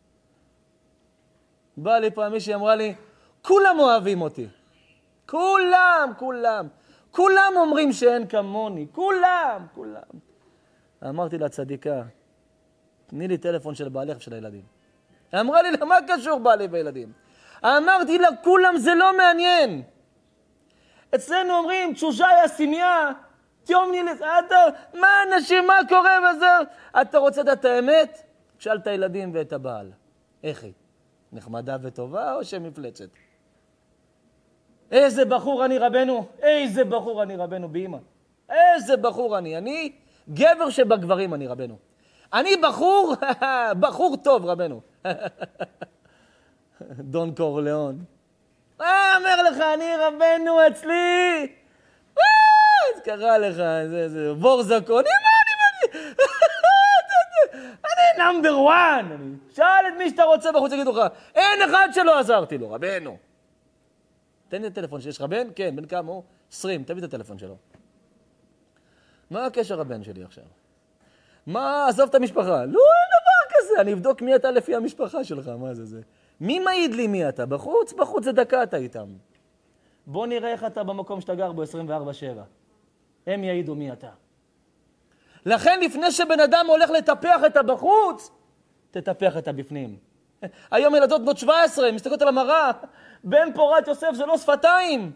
באה לי פעם מישהי, אמרה לי, כולם אוהבים אותי. כולם, כולם. כולם אומרים שאין כמוני. כולם, כולם. אמרתי לה, צדיקה, תני לי טלפון של בעלך ושל הילדים. אמרה לי, למה קשור בעלי וילדים? אמרתי לה, כולם זה לא מעניין. אצלנו אומרים, צ'וז'יה סמיה, תיומני לסעתה, מה אנשים, מה קורה בזה? אתה רוצה לדעת את האמת? שאל את הילדים ואת הבעל. איך היא? נחמדה וטובה או שמפלצת? איזה בחור אני רבנו, איזה בחור אני רבנו באמא. איזה בחור אני גבר שבגברים אני רבנו. אני בחור, בחור טוב רבנו. דון קורליאון. אומר לך, אני רבנו אצלי. אז קרא לך, זה וורזקון. אני נאמבר 1. שאל את מי שאתה רוצה בחוץ, יגידו לך, אין אחד שלא עזרתי לו, רבנו. תן לי את הטלפון שיש רבן? כן, בן כמה הוא? 20, תביא את הטלפון שלו. מה הקשר הבן שלי עכשיו? מה, עזוב את המשפחה? לא, אין דבר כזה, אני אבדוק מי אתה לפי המשפחה שלך, מה זה? מי מעיד לי מי אתה? בחוץ? בחוץ זה דקה אתה איתם. בוא נראה איך אתה במקום שאתה גר בו 24/7. הם יעידו מי אתה. לכן לפני שבן אדם הולך לטפח את הבחוץ, תטפח את הבפנים. היום ילדות בנות 17, מסתכלות על המראה, בן פורת יוסף זה לא שפתיים.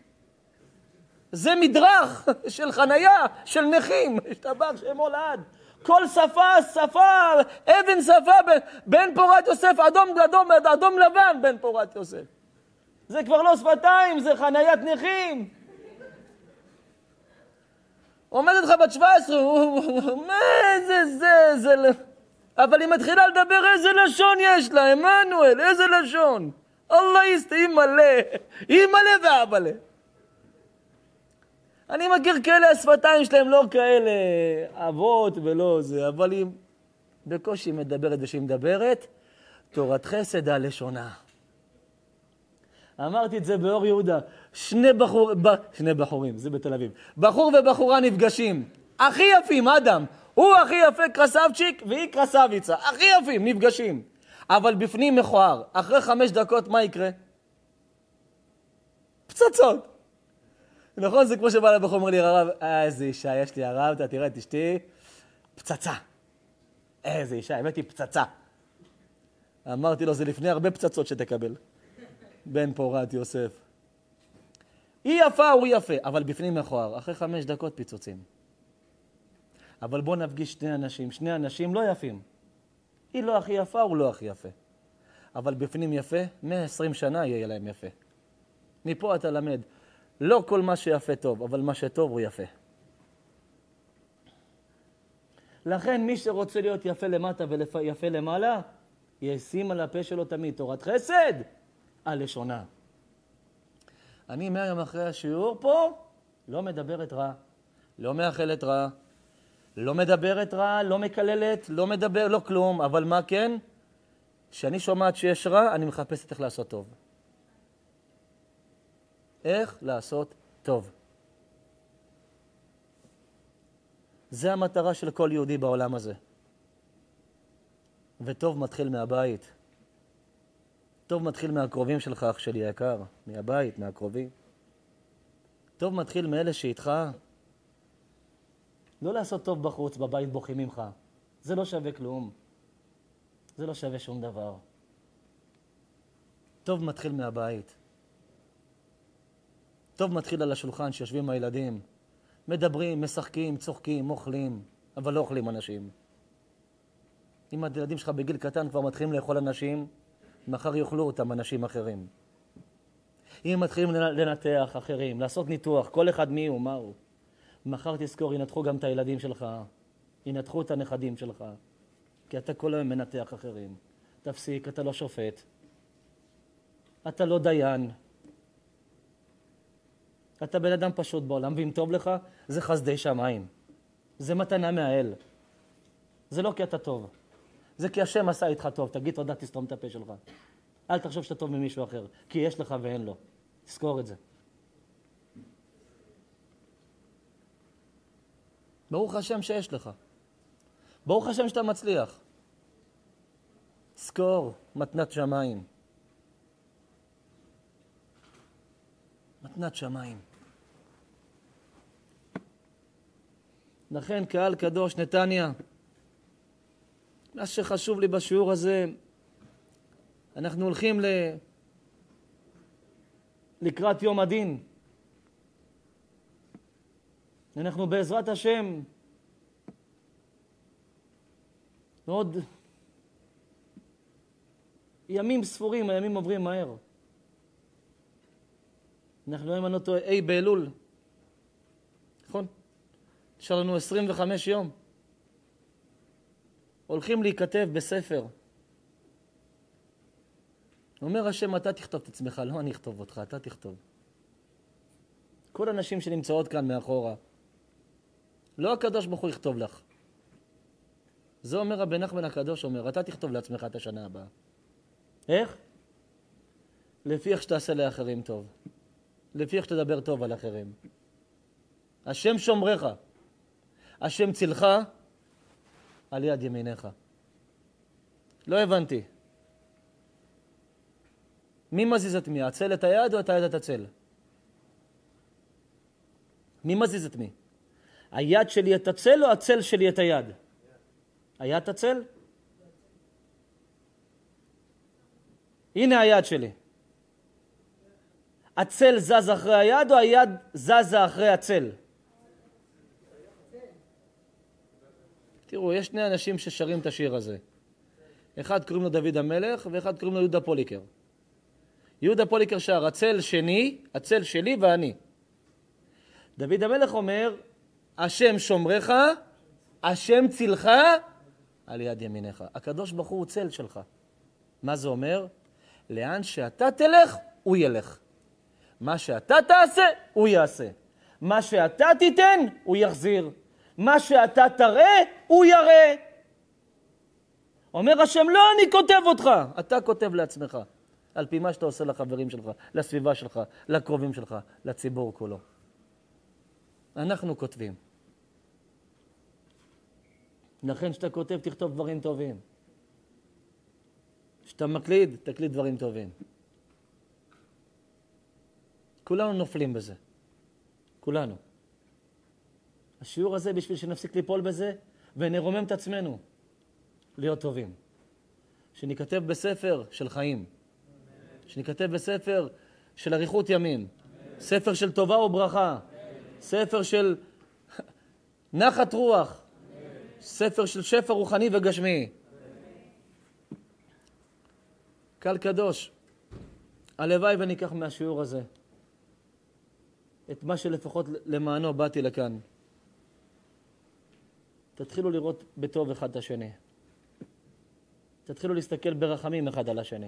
זה מדרך של חנייה, של נכים, השתבח שמו לעד. כל שפה, אבן שפה, בן פורת יוסף, אדום לבן, בן פורת יוסף. זה כבר לא שפתיים, זה חניית נכים. עומדת לך בת 17, מה זה, אבל היא מתחילה לדבר איזה לשון יש לה, עמנואל, איזה לשון. אללה יסתה, היא מלא ואבלה. אני מכיר כאלה, השפתיים שלהם לא כאלה אבות ולא זה, אבל היא בקושי מדברת ושהיא מדברת, תורת חסד הלשונה. אמרתי את זה באור יהודה, שני בחורים, זה בתל אביב. בחור ובחורה נפגשים, הכי יפים, אדם, הוא הכי יפה קרסבצ'יק והיא קרסביצה, הכי יפים, נפגשים. אבל בפנים מכוער, אחרי 5 דקות מה יקרה? פצצות. נכון, זה כמו שבא לבחור, אומר לי, הרב, איזה אישה יש לי, הרב, אתה תראה את אשתי, פצצה. איזה אישה, הבאתי פצצה. אמרתי לו, זה לפני הרבה פצצות שתקבל. בן פורת יוסף. היא יפה, הוא יפה, אבל בפנים מכוער. אחרי 5 דקות פיצוצים. אבל בוא נפגיש שני אנשים לא יפים. היא לא הכי יפה, הוא לא הכי יפה. אבל בפנים יפה, 120 שנה יהיה להם יפה. מפה אתה למד. לא כל מה שיפה טוב, אבל מה שטוב הוא יפה. לכן מי שרוצה להיות יפה למטה ויפה למעלה, ישים על הפה שלו תמיד תורת חסד, הלשונה. אני מהיום אחרי השיעור פה, לא מדברת רע, לא מאחלת רע, לא מדברת רע, לא מקללת, לא מדבר, לא כלום, אבל מה כן? כשאני שומעת שיש רע, אני מחפשת איך לעשות טוב. איך לעשות טוב. זה המטרה של כל יהודי בעולם הזה. וטוב מתחיל מהבית. טוב מתחיל מהקרובים שלך, אח שלי היקר. מהבית, מהקרובים. טוב מתחיל מאלה שאיתך. לא לעשות טוב בחוץ, בבית בוכים ממך. זה לא שווה כלום. זה לא שווה שום דבר. טוב מתחיל מהבית. טוב מתחיל על השולחן שיושבים הילדים. מדברים, משחקים, צוחקים, אוכלים, אבל לא אוכלים אנשים. אם הילדים שלך בגיל קטן כבר מתחילים לאכול אנשים, מחר יאכלו אותם אנשים אחרים. אם מתחילים לנתח אחרים, לעשות ניתוח, כל אחד מי הוא, מה הוא. מחר תזכור, ינתחו גם את הילדים שלך, ינתחו את הנכדים שלך, כי אתה כל היום מנתח אחרים. תפסיק, אתה לא שופט. אתה לא דיין. אתה בן אדם פשוט בעולם, ואם טוב לך, זה חסדי שמיים. זה מתנה מהאל. זה לא כי אתה טוב. זה כי השם עשה איתך טוב. תגיד תודה, תסתום את הפה שלך. אל תחשוב שאתה טוב ממישהו אחר, כי יש לך ואין לו. תזכור את זה. ברוך השם שיש לך. ברוך השם שאתה מצליח. זכור, מתנת שמיים. מתנת שמיים. לכן קהל קדוש נתניה, מה שחשוב לי בשיעור הזה, אנחנו הולכים לקראת יום הדין. אנחנו בעזרת השם עוד ימים ספורים, הימים עוברים מהר. אנחנו היום אותו באלול. נכון? נשאר לנו 25 יום. הולכים להיכתב בספר. אומר השם, אתה תכתוב את עצמך, לא אני אכתוב אותך, אתה תכתוב. כל הנשים שנמצאות כאן מאחורה, לא הקדוש ברוך הוא יכתוב לך. זה אומר רבי נחמן הקדוש, אומר, אתה תכתוב לעצמך את השנה הבאה. איך? לפי איך שתעשה לאחרים טוב. לפי איך שתדבר טוב על אחרים. השם שומרך. השם צילך על יד ימיניך. לא הבנתי. מי מזיז את מי? הצל את היד או את היד את הצל? מי מזיז את מי? היד שלי את הצל או הצל שלי את היד? היד הצל? הנה היד שלי. הצל זז אחרי היד או היד זזה אחרי הצל? תראו, יש שני אנשים ששרים את השיר הזה. אחד קוראים לו דוד המלך ואחד קוראים לו יהודה פוליקר. יהודה פוליקר שר, הצל שני, הצל שלי ואני. דוד המלך אומר, השם שומרך, השם צילך על יד ימיניך. הקדוש ברוך הוא צל שלך. מה זה אומר? לאן שאתה תלך, הוא ילך. מה שאתה תעשה, הוא יעשה. מה שאתה תיתן, הוא יחזיר. מה שאתה תראה, הוא יראה. אומר השם, לא אני כותב אותך. אתה כותב לעצמך. על פי מה שאתה עושה לחברים שלך, לסביבה שלך, לקרובים שלך, לציבור כולו. אנחנו כותבים. לכן שאתה כותב, תכתוב דברים טובים. שאתה מקליד, תקליד דברים טובים. כולנו נופלים בזה. כולנו. השיעור הזה בשביל שנפסיק ליפול בזה ונרומם את עצמנו להיות טובים. שניכתב בספר של חיים. שניכתב בספר של אריכות ימים. ספר של טובה וברכה. ספר של נחת רוח. ספר של שפע רוחני וגשמי. קהל קדוש, הלוואי וניקח מהשיעור הזה את מה שלפחות למענו באתי לכאן. תתחילו לראות בטוב אחד את השני. תתחילו להסתכל ברחמים אחד על השני.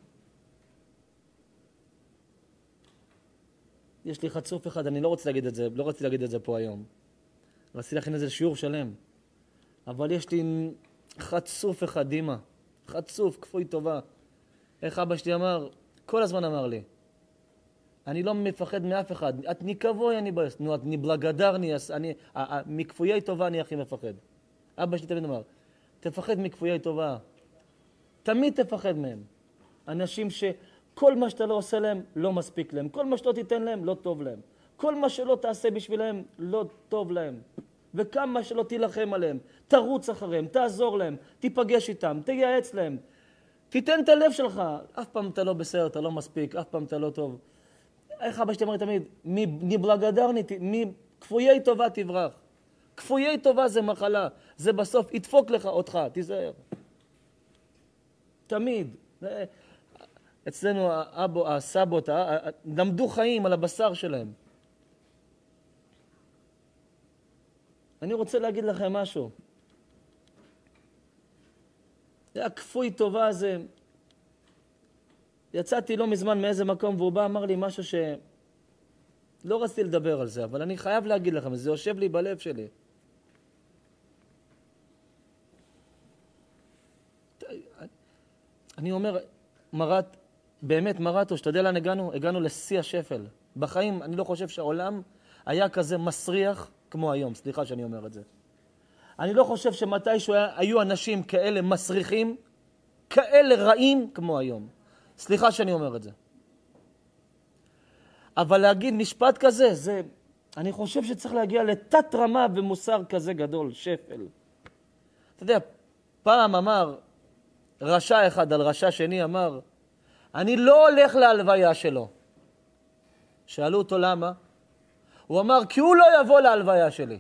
יש לי חצוף אחד, אני לא רוצה להגיד את זה, לא רציתי להגיד את זה פה היום. רציתי להכין איזה שיעור שלם. אבל יש לי חצוף אחד, דימה. חצוף, כפוי טובה. איך אבא שלי אמר, כל הזמן אמר לי, אני לא מפחד מאף אחד. את ניקבוי, אני בייס. נו, את נבלגדרני, מכפויי טובה אני הכי מפחד. אבא שלי תמיד אמר, תפחד מכפויי טובה. תמיד תפחד מהם. אנשים שכל מה שאתה לא עושה להם, לא מספיק להם. כל מה שאתה תיתן להם, לא טוב להם. כל מה שלא תעשה בשבילהם לא טוב להם. וכמה שלא תילחם עליהם, תרוץ אחריהם, תעזור להם, תיפגש איתם, תייעץ להם. תיתן את הלב שלך. אף פעם אתה לא בסדר, אתה לא מספיק, אף פעם אתה לא טוב. איך אבא שלי אמר תמיד, מבלגדרנית, מכפויי טובה תברח. כפויי טובה זה מחלה, זה בסוף ידפוק לך אותך, תיזהר. תמיד. אצלנו הסבות למדו חיים על הבשר שלהם. אני רוצה להגיד לכם משהו. הכפוי טובה הזה, יצאתי לא מזמן מאיזה מקום, והוא בא אמר לי משהו שלא רציתי לדבר על זה, אבל אני חייב להגיד לכם, זה יושב לי בלב שלי. אני אומר, באמת מרתו, שתדע לאן הגענו? הגענו לשיא השפל. בחיים אני לא חושב שהעולם היה כזה מסריח כמו היום, סליחה שאני אומר את זה. אני לא חושב שמתישהו היו אנשים כאלה מסריחים, כאלה רעים כמו היום. סליחה שאני אומר את זה. אבל להגיד משפט כזה, אני חושב שצריך להגיע לתת רמה ומוסר כזה גדול, שפל. אתה יודע, פעם אמר רשע אחד על רשע שני, אמר, אני לא הולך להלוויה שלו. שאלו אותו למה? הוא אמר, כי הוא לא יבוא להלוויה שלי.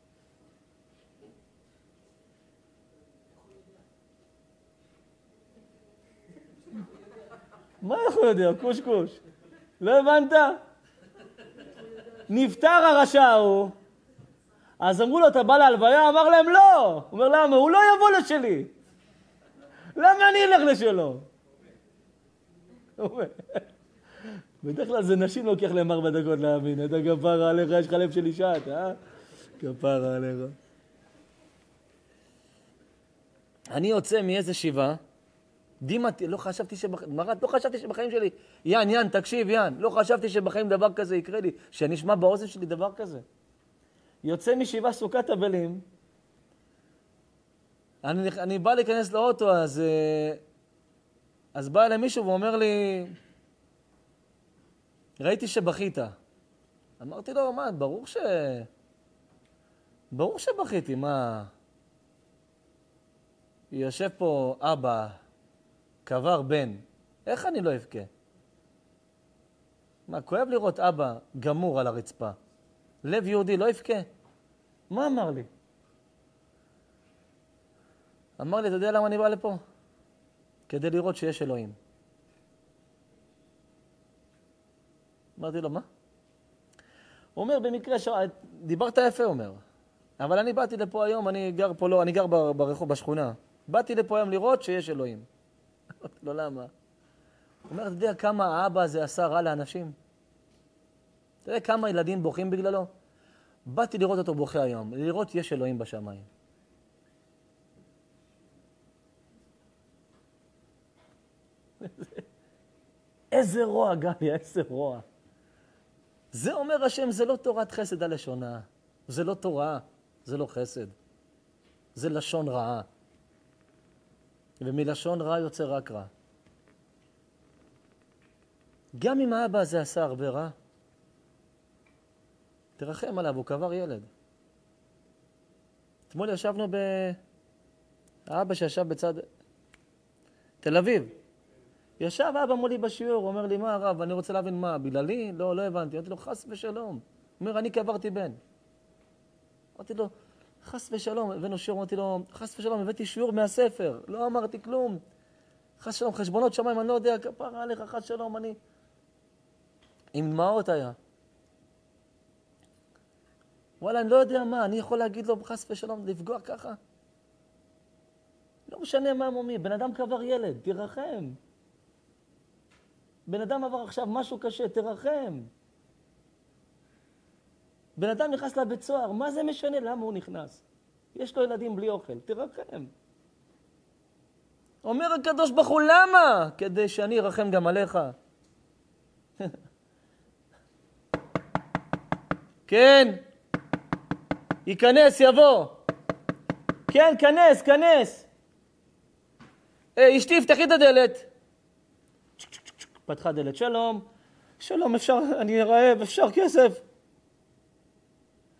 מה אנחנו יודע? קוש קוש. לא הבנת? נפטר הרשע ההוא. אז אמרו לו, אתה בא להלוויה? אמר להם, לא. הוא אומר, למה? הוא לא יבוא לשלי. למה אני אלך לשלו? בדרך כלל זה נשים לוקח להם 4 דקות להאמין. אתה כפרה עליך, יש לך לב של אישה, אתה? כפרה עליך. אני יוצא מאיזה שיבה, דימתי, לא חשבתי שבחיים שלי, יאן, תקשיב, יאן, לא חשבתי שבחיים דבר כזה יקרה לי, שאני אשמע באוזן שלי דבר כזה. יוצא משיבה סוכת אבלים, אני בא להיכנס לאוטו, אז בא אליי מישהו ואומר לי, ראיתי שבכית. אמרתי לו, מה, ברור שבכיתי, מה? יושב פה אבא, קבר בן, איך אני לא אבכה? מה, כואב לראות אבא גמור על הרצפה. לב יהודי לא יבכה? מה אמר לי? אמר לי, אתה יודע למה אני בא לפה? כדי לראות שיש אלוהים. אמרתי לו, מה? הוא אומר, במקרה, דיברת יפה, אומר. אבל אני באתי לפה היום, אני גר פה לא, אני גר ברחוב, בשכונה. באתי לפה היום לראות שיש אלוהים. אמרתי לו, למה? הוא אומר, אתה יודע כמה האבא הזה עשה רע לאנשים? אתה יודע כמה ילדים בוכים בגללו? באתי לראות אותו בוכה היום, לראות יש אלוהים בשמיים. איזה רוע, גבי, איזה רוע. זה אומר השם, זה לא תורת חסד הלשונה. זה לא תורה, זה לא חסד. זה לשון רעה. ומלשון רע יוצא רק רע. גם אם האבא הזה עשה הרבה רע, תרחם עליו, הוא קבר ילד. אתמול ישבנו האבא שישב בצד תל אביב. ישב אבא מולי בשיעור, הוא אומר לי, מה הרב, אני רוצה להבין מה, בגללי? לא הבנתי. אמרתי לו, חס ושלום. הוא אומר, אני קברתי בן. אמרתי לו, חס ושלום. הבאנו שיעור, אמרתי לו, חס ושלום, הבאתי שיעור מהספר. לא אמרתי כלום. חס ושלום, חשבונות שמיים, אני לא יודע, כפרה עליך, חס ושלום, אני... עם דמעות היה. וואלה, אני לא יודע מה, אני יכול להגיד לו, חס ושלום, לפגוע ככה? לא משנה מה מומי, בן אדם קבר ילד, תרחם. בן אדם עבר עכשיו משהו קשה, תרחם. בן אדם נכנס לבית סוהר, מה זה משנה? למה הוא נכנס? יש לו ילדים בלי אוכל, תרחם. אומר הקדוש ברוך הוא, למה? כדי שאני ארחם גם עליך. כן, ייכנס, יבוא. כן, כנס. אשתי, פתחי את הדלת. פתחה דלת, שלום, אפשר, אני רעב, אפשר כסף.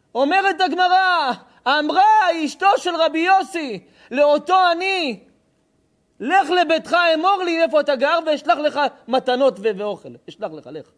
אומרת הגמרא, אמרה אשתו של רבי יוסי לאותו עני, לך לביתך, אמור לי איפה אתה גר ואשלח לך מתנות ואוכל. אשלח לך, לך.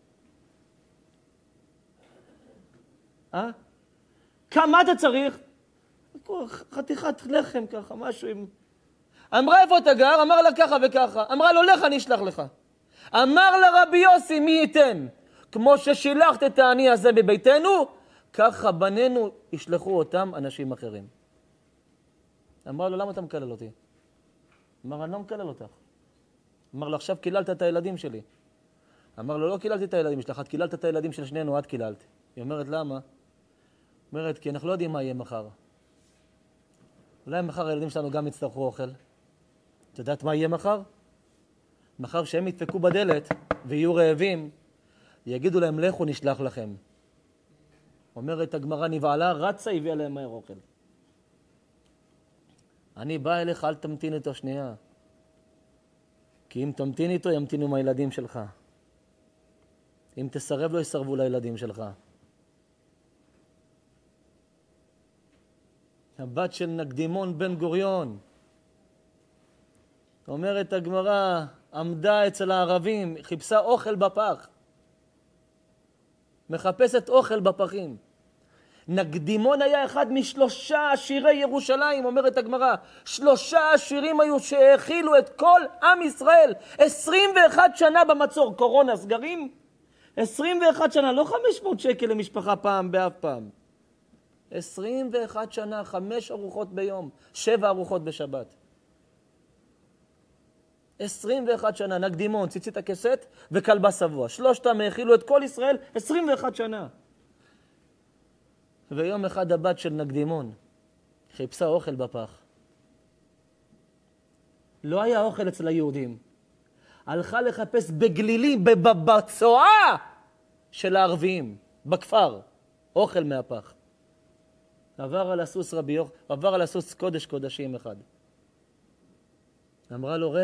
כמה אתה צריך? חתיכת לחם ככה, משהו עם... אמרה איפה אתה גר? אמר לה ככה וככה. אמרה לו, לך אני אשלח לך. אמר לה רבי יוסי, מי ייתן? כמו ששילחת את העני הזה בביתנו, ככה בנינו ישלחו אותם אנשים אחרים. אמר לו, למה אתה מקלל אותי? אמר, אני לא מקלל אותך. אמר לו, עכשיו קיללת את הילדים שלי. אמר לו, לא קיללתי את הילדים שלך, את קיללת את הילדים של שנינו, את קיללת. היא אומרת, למה? אומרת, כי אנחנו לא יודעים מה יהיה מחר. אולי מחר הילדים שלנו גם יצטרכו אוכל. את יודעת מה יהיה מחר? מחר שהם ידפקו בדלת ויהיו רעבים, יגידו להם, לכו נשלח לכם. אומרת הגמרא, נבעלה, רצה, הביאה להם מהר אוכל. אני בא אליך, אל תמתין איתו שנייה. כי אם תמתין איתו, ימתינו מהילדים שלך. אם תסרב לו, יסרבו לילדים שלך. הבת של נקדימון בן גוריון. אומרת הגמרא, עמדה אצל הערבים, חיפשה אוכל בפח. מחפשת אוכל בפחים. נקדימון היה אחד מ3 עשירי ירושלים, אומרת הגמרא. 3 עשירים היו שהאכילו את כל עם ישראל. 21 שנה במצור, קורונה, סגרים. 21 שנה, לא 500 שקל למשפחה פעם באף פעם. 21 שנה, 5 ארוחות ביום, 7 ארוחות בשבת. 21 שנה, נקדימון, ציצית הכסת וכלבה שבוע. 3 האכילו את כל ישראל 21 שנה. ויום אחד הבת של נקדימון חיפשה אוכל בפח. לא היה אוכל אצל היהודים. הלכה לחפש בגלילים, בצועה של הערביים, בכפר, אוכל מהפח. עבר על הסוס קודש קודשים אחד. אמרה לו,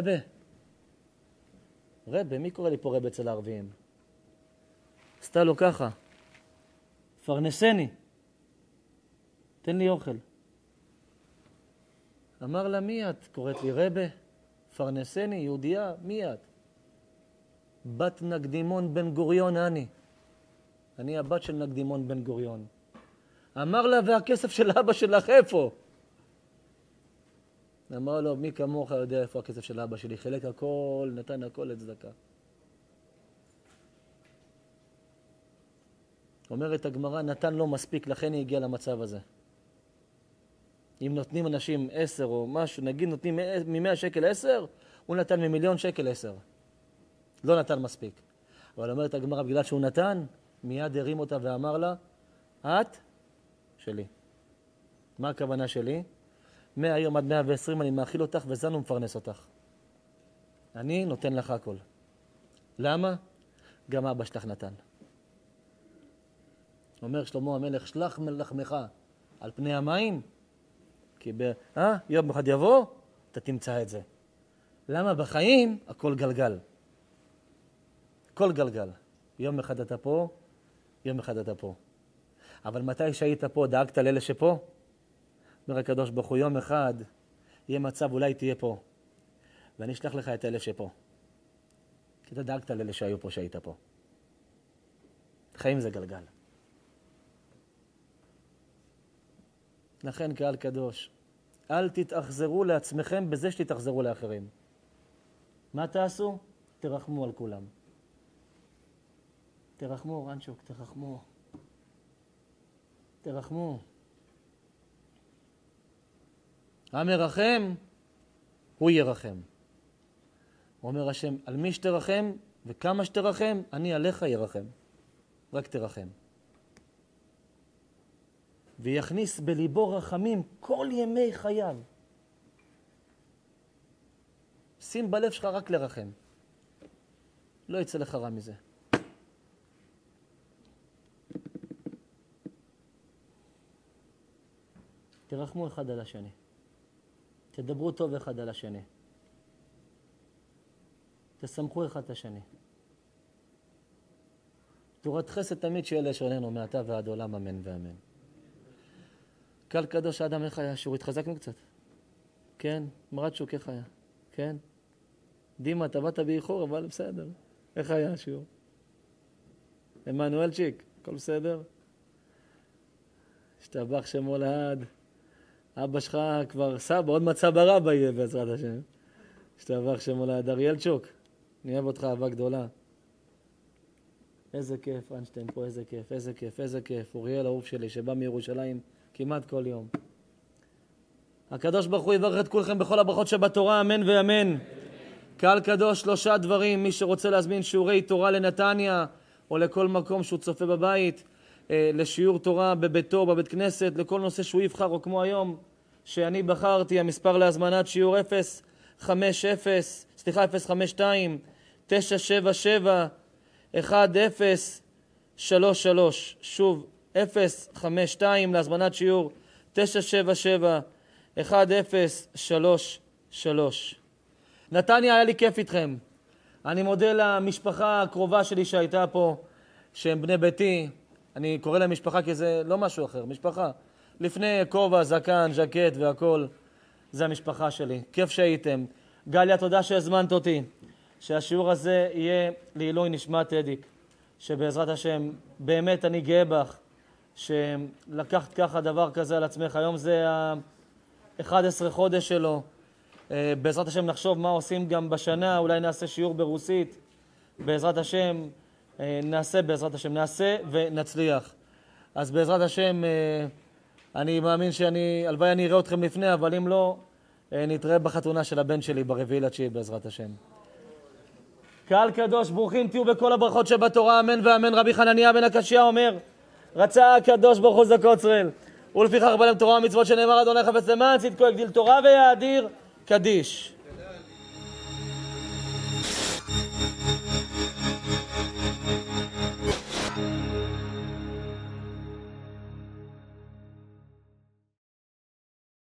רבי, מי קורא לי פה רבי אצל הערביים? עשתה לו ככה, פרנסני, תן לי אוכל. אמר לה, מי את? קוראת לי רבי, פרנסני, יהודייה, מי את? בת נקדימון בן גוריון אני הבת של נקדימון בן גוריון. אמר לה, והכסף של אבא שלך איפה? אמר לו, מי כמוך יודע איפה הכסף של אבא שלי? חילק הכל, נתן הכל לצדקה. אומרת הגמרא, נתן לא מספיק, לכן היא הגיעה למצב הזה. אם נותנים אנשים 10 או משהו, נגיד נותנים מ100 שקל 10, הוא נתן מ1,000,000 שקל 10. לא נתן מספיק. אבל אומרת הגמרא, בגלל שהוא נתן, מיד הרים אותה ואמר לה, את שלי. מה הכוונה שלי? מהיום עד 120 אני מאכיל אותך וזן ומפרנס אותך. אני נותן לך הכל. למה? גם אבא שלך נתן. אומר שלמה המלך, שלח לחמך על פני המים, כי יום אחד יבוא, אתה תמצא את זה. למה? בחיים הכל גלגל. הכל גלגל. יום אחד אתה פה, יום אחד אתה פה. אבל מתי שהיית פה, דאגת לאלה שפה? אומר הקדוש ברוך הוא, יום אחד יהיה מצב, אולי תהיה פה. ואני אשלח לך את אלה שפה. כי אתה דאגת לאלה שהיו פה, שהיית פה. חיים זה גלגל. לכן קהל קדוש, אל תתאכזרו לעצמכם בזה שתתאכזרו לאחרים. מה תעשו? תרחמו על כולם. תרחמו, רנצ'וק, תרחמו. תרחמו. המרחם, הוא ירחם. אומר השם, על מי שתרחם וכמה שתרחם, אני עליך ירחם. רק תרחם. ויכניס בליבו רחמים כל ימי חייו. שים בלב שלך רק לרחם. לא יצא לך רע מזה. תרחמו אחד על השני. תדברו טוב אחד על השני. תשמחו אחד את השני. תורת חסד תמיד שיהיה לשוננו מעתה ועד עולם, אמן ואמן. קהל קדוש האדם, איך היה השיעור? התחזקנו קצת. כן, מרצ'וק, איך היה? כן? דימה, אתה באת באיחור, אבל בסדר. איך היה השיעור? עמנואלצ'יק, הכל בסדר? השתבח שמו לעד. אבא שלך כבר סבא, עוד מצא ברבא יהיה בעזרת השם. השתבח שמו לעד. אריאלצ'וק, אני אוהב אותך אהבה גדולה. איזה כיף, איינשטיין פה, איזה כיף, איזה כיף, איזה כיף. אוריאל אהוב שלי, שבא מירושלים כמעט כל יום. הקדוש ברוך הוא יברך את כולכם בכל הברכות שבתורה, אמן ואמן. קהל קדוש, 3 דברים, מי שרוצה להזמין שיעורי תורה לנתניה, או לכל מקום שהוא צופה בבית, לשיעור תורה בביתו, בבית כנסת, לכל נושא שהוא יבחר, או כמו היום, שאני בחרתי, המספר להזמנת שיעור 052-1033, שוב, 052 להזמנת שיעור 977-1033. נתניה, היה לי כיף איתכם. אני מודה למשפחה הקרובה שלי שהייתה פה, שהם בני ביתי. אני קורא להם משפחה כי זה לא משהו אחר, משפחה. לפני כובע, זקן, ז'קט והכל, זה המשפחה שלי. כיף שהייתם. גליה, תודה שהזמנת אותי. שהשיעור הזה יהיה לעילוי נשמת אדיק. שבעזרת השם, באמת אני גאה בך, שלקחת ככה דבר כזה על עצמך. היום זה ה-11 חודש שלו. בעזרת השם נחשוב מה עושים גם בשנה, אולי נעשה שיעור ברוסית. בעזרת השם נעשה, בעזרת השם נעשה ונצליח. אז בעזרת השם אני מאמין הלוואי אני אראה אתכם לפני, אבל אם לא, נתראה בחתונה של הבן שלי ב4.9 בעזרת השם. קהל קדוש, ברוכים תהיו בכל הברכות שבתורה, אמן ואמן. רבי חנניה בן הקשיא אומר, רצה הקדוש ברוך הוא זכות ישראל, ולפיכך בא להם תורה ומצוות שנאמר אדוני חפץ למען צדקו יגדיל תורה ויאדיר קדיש.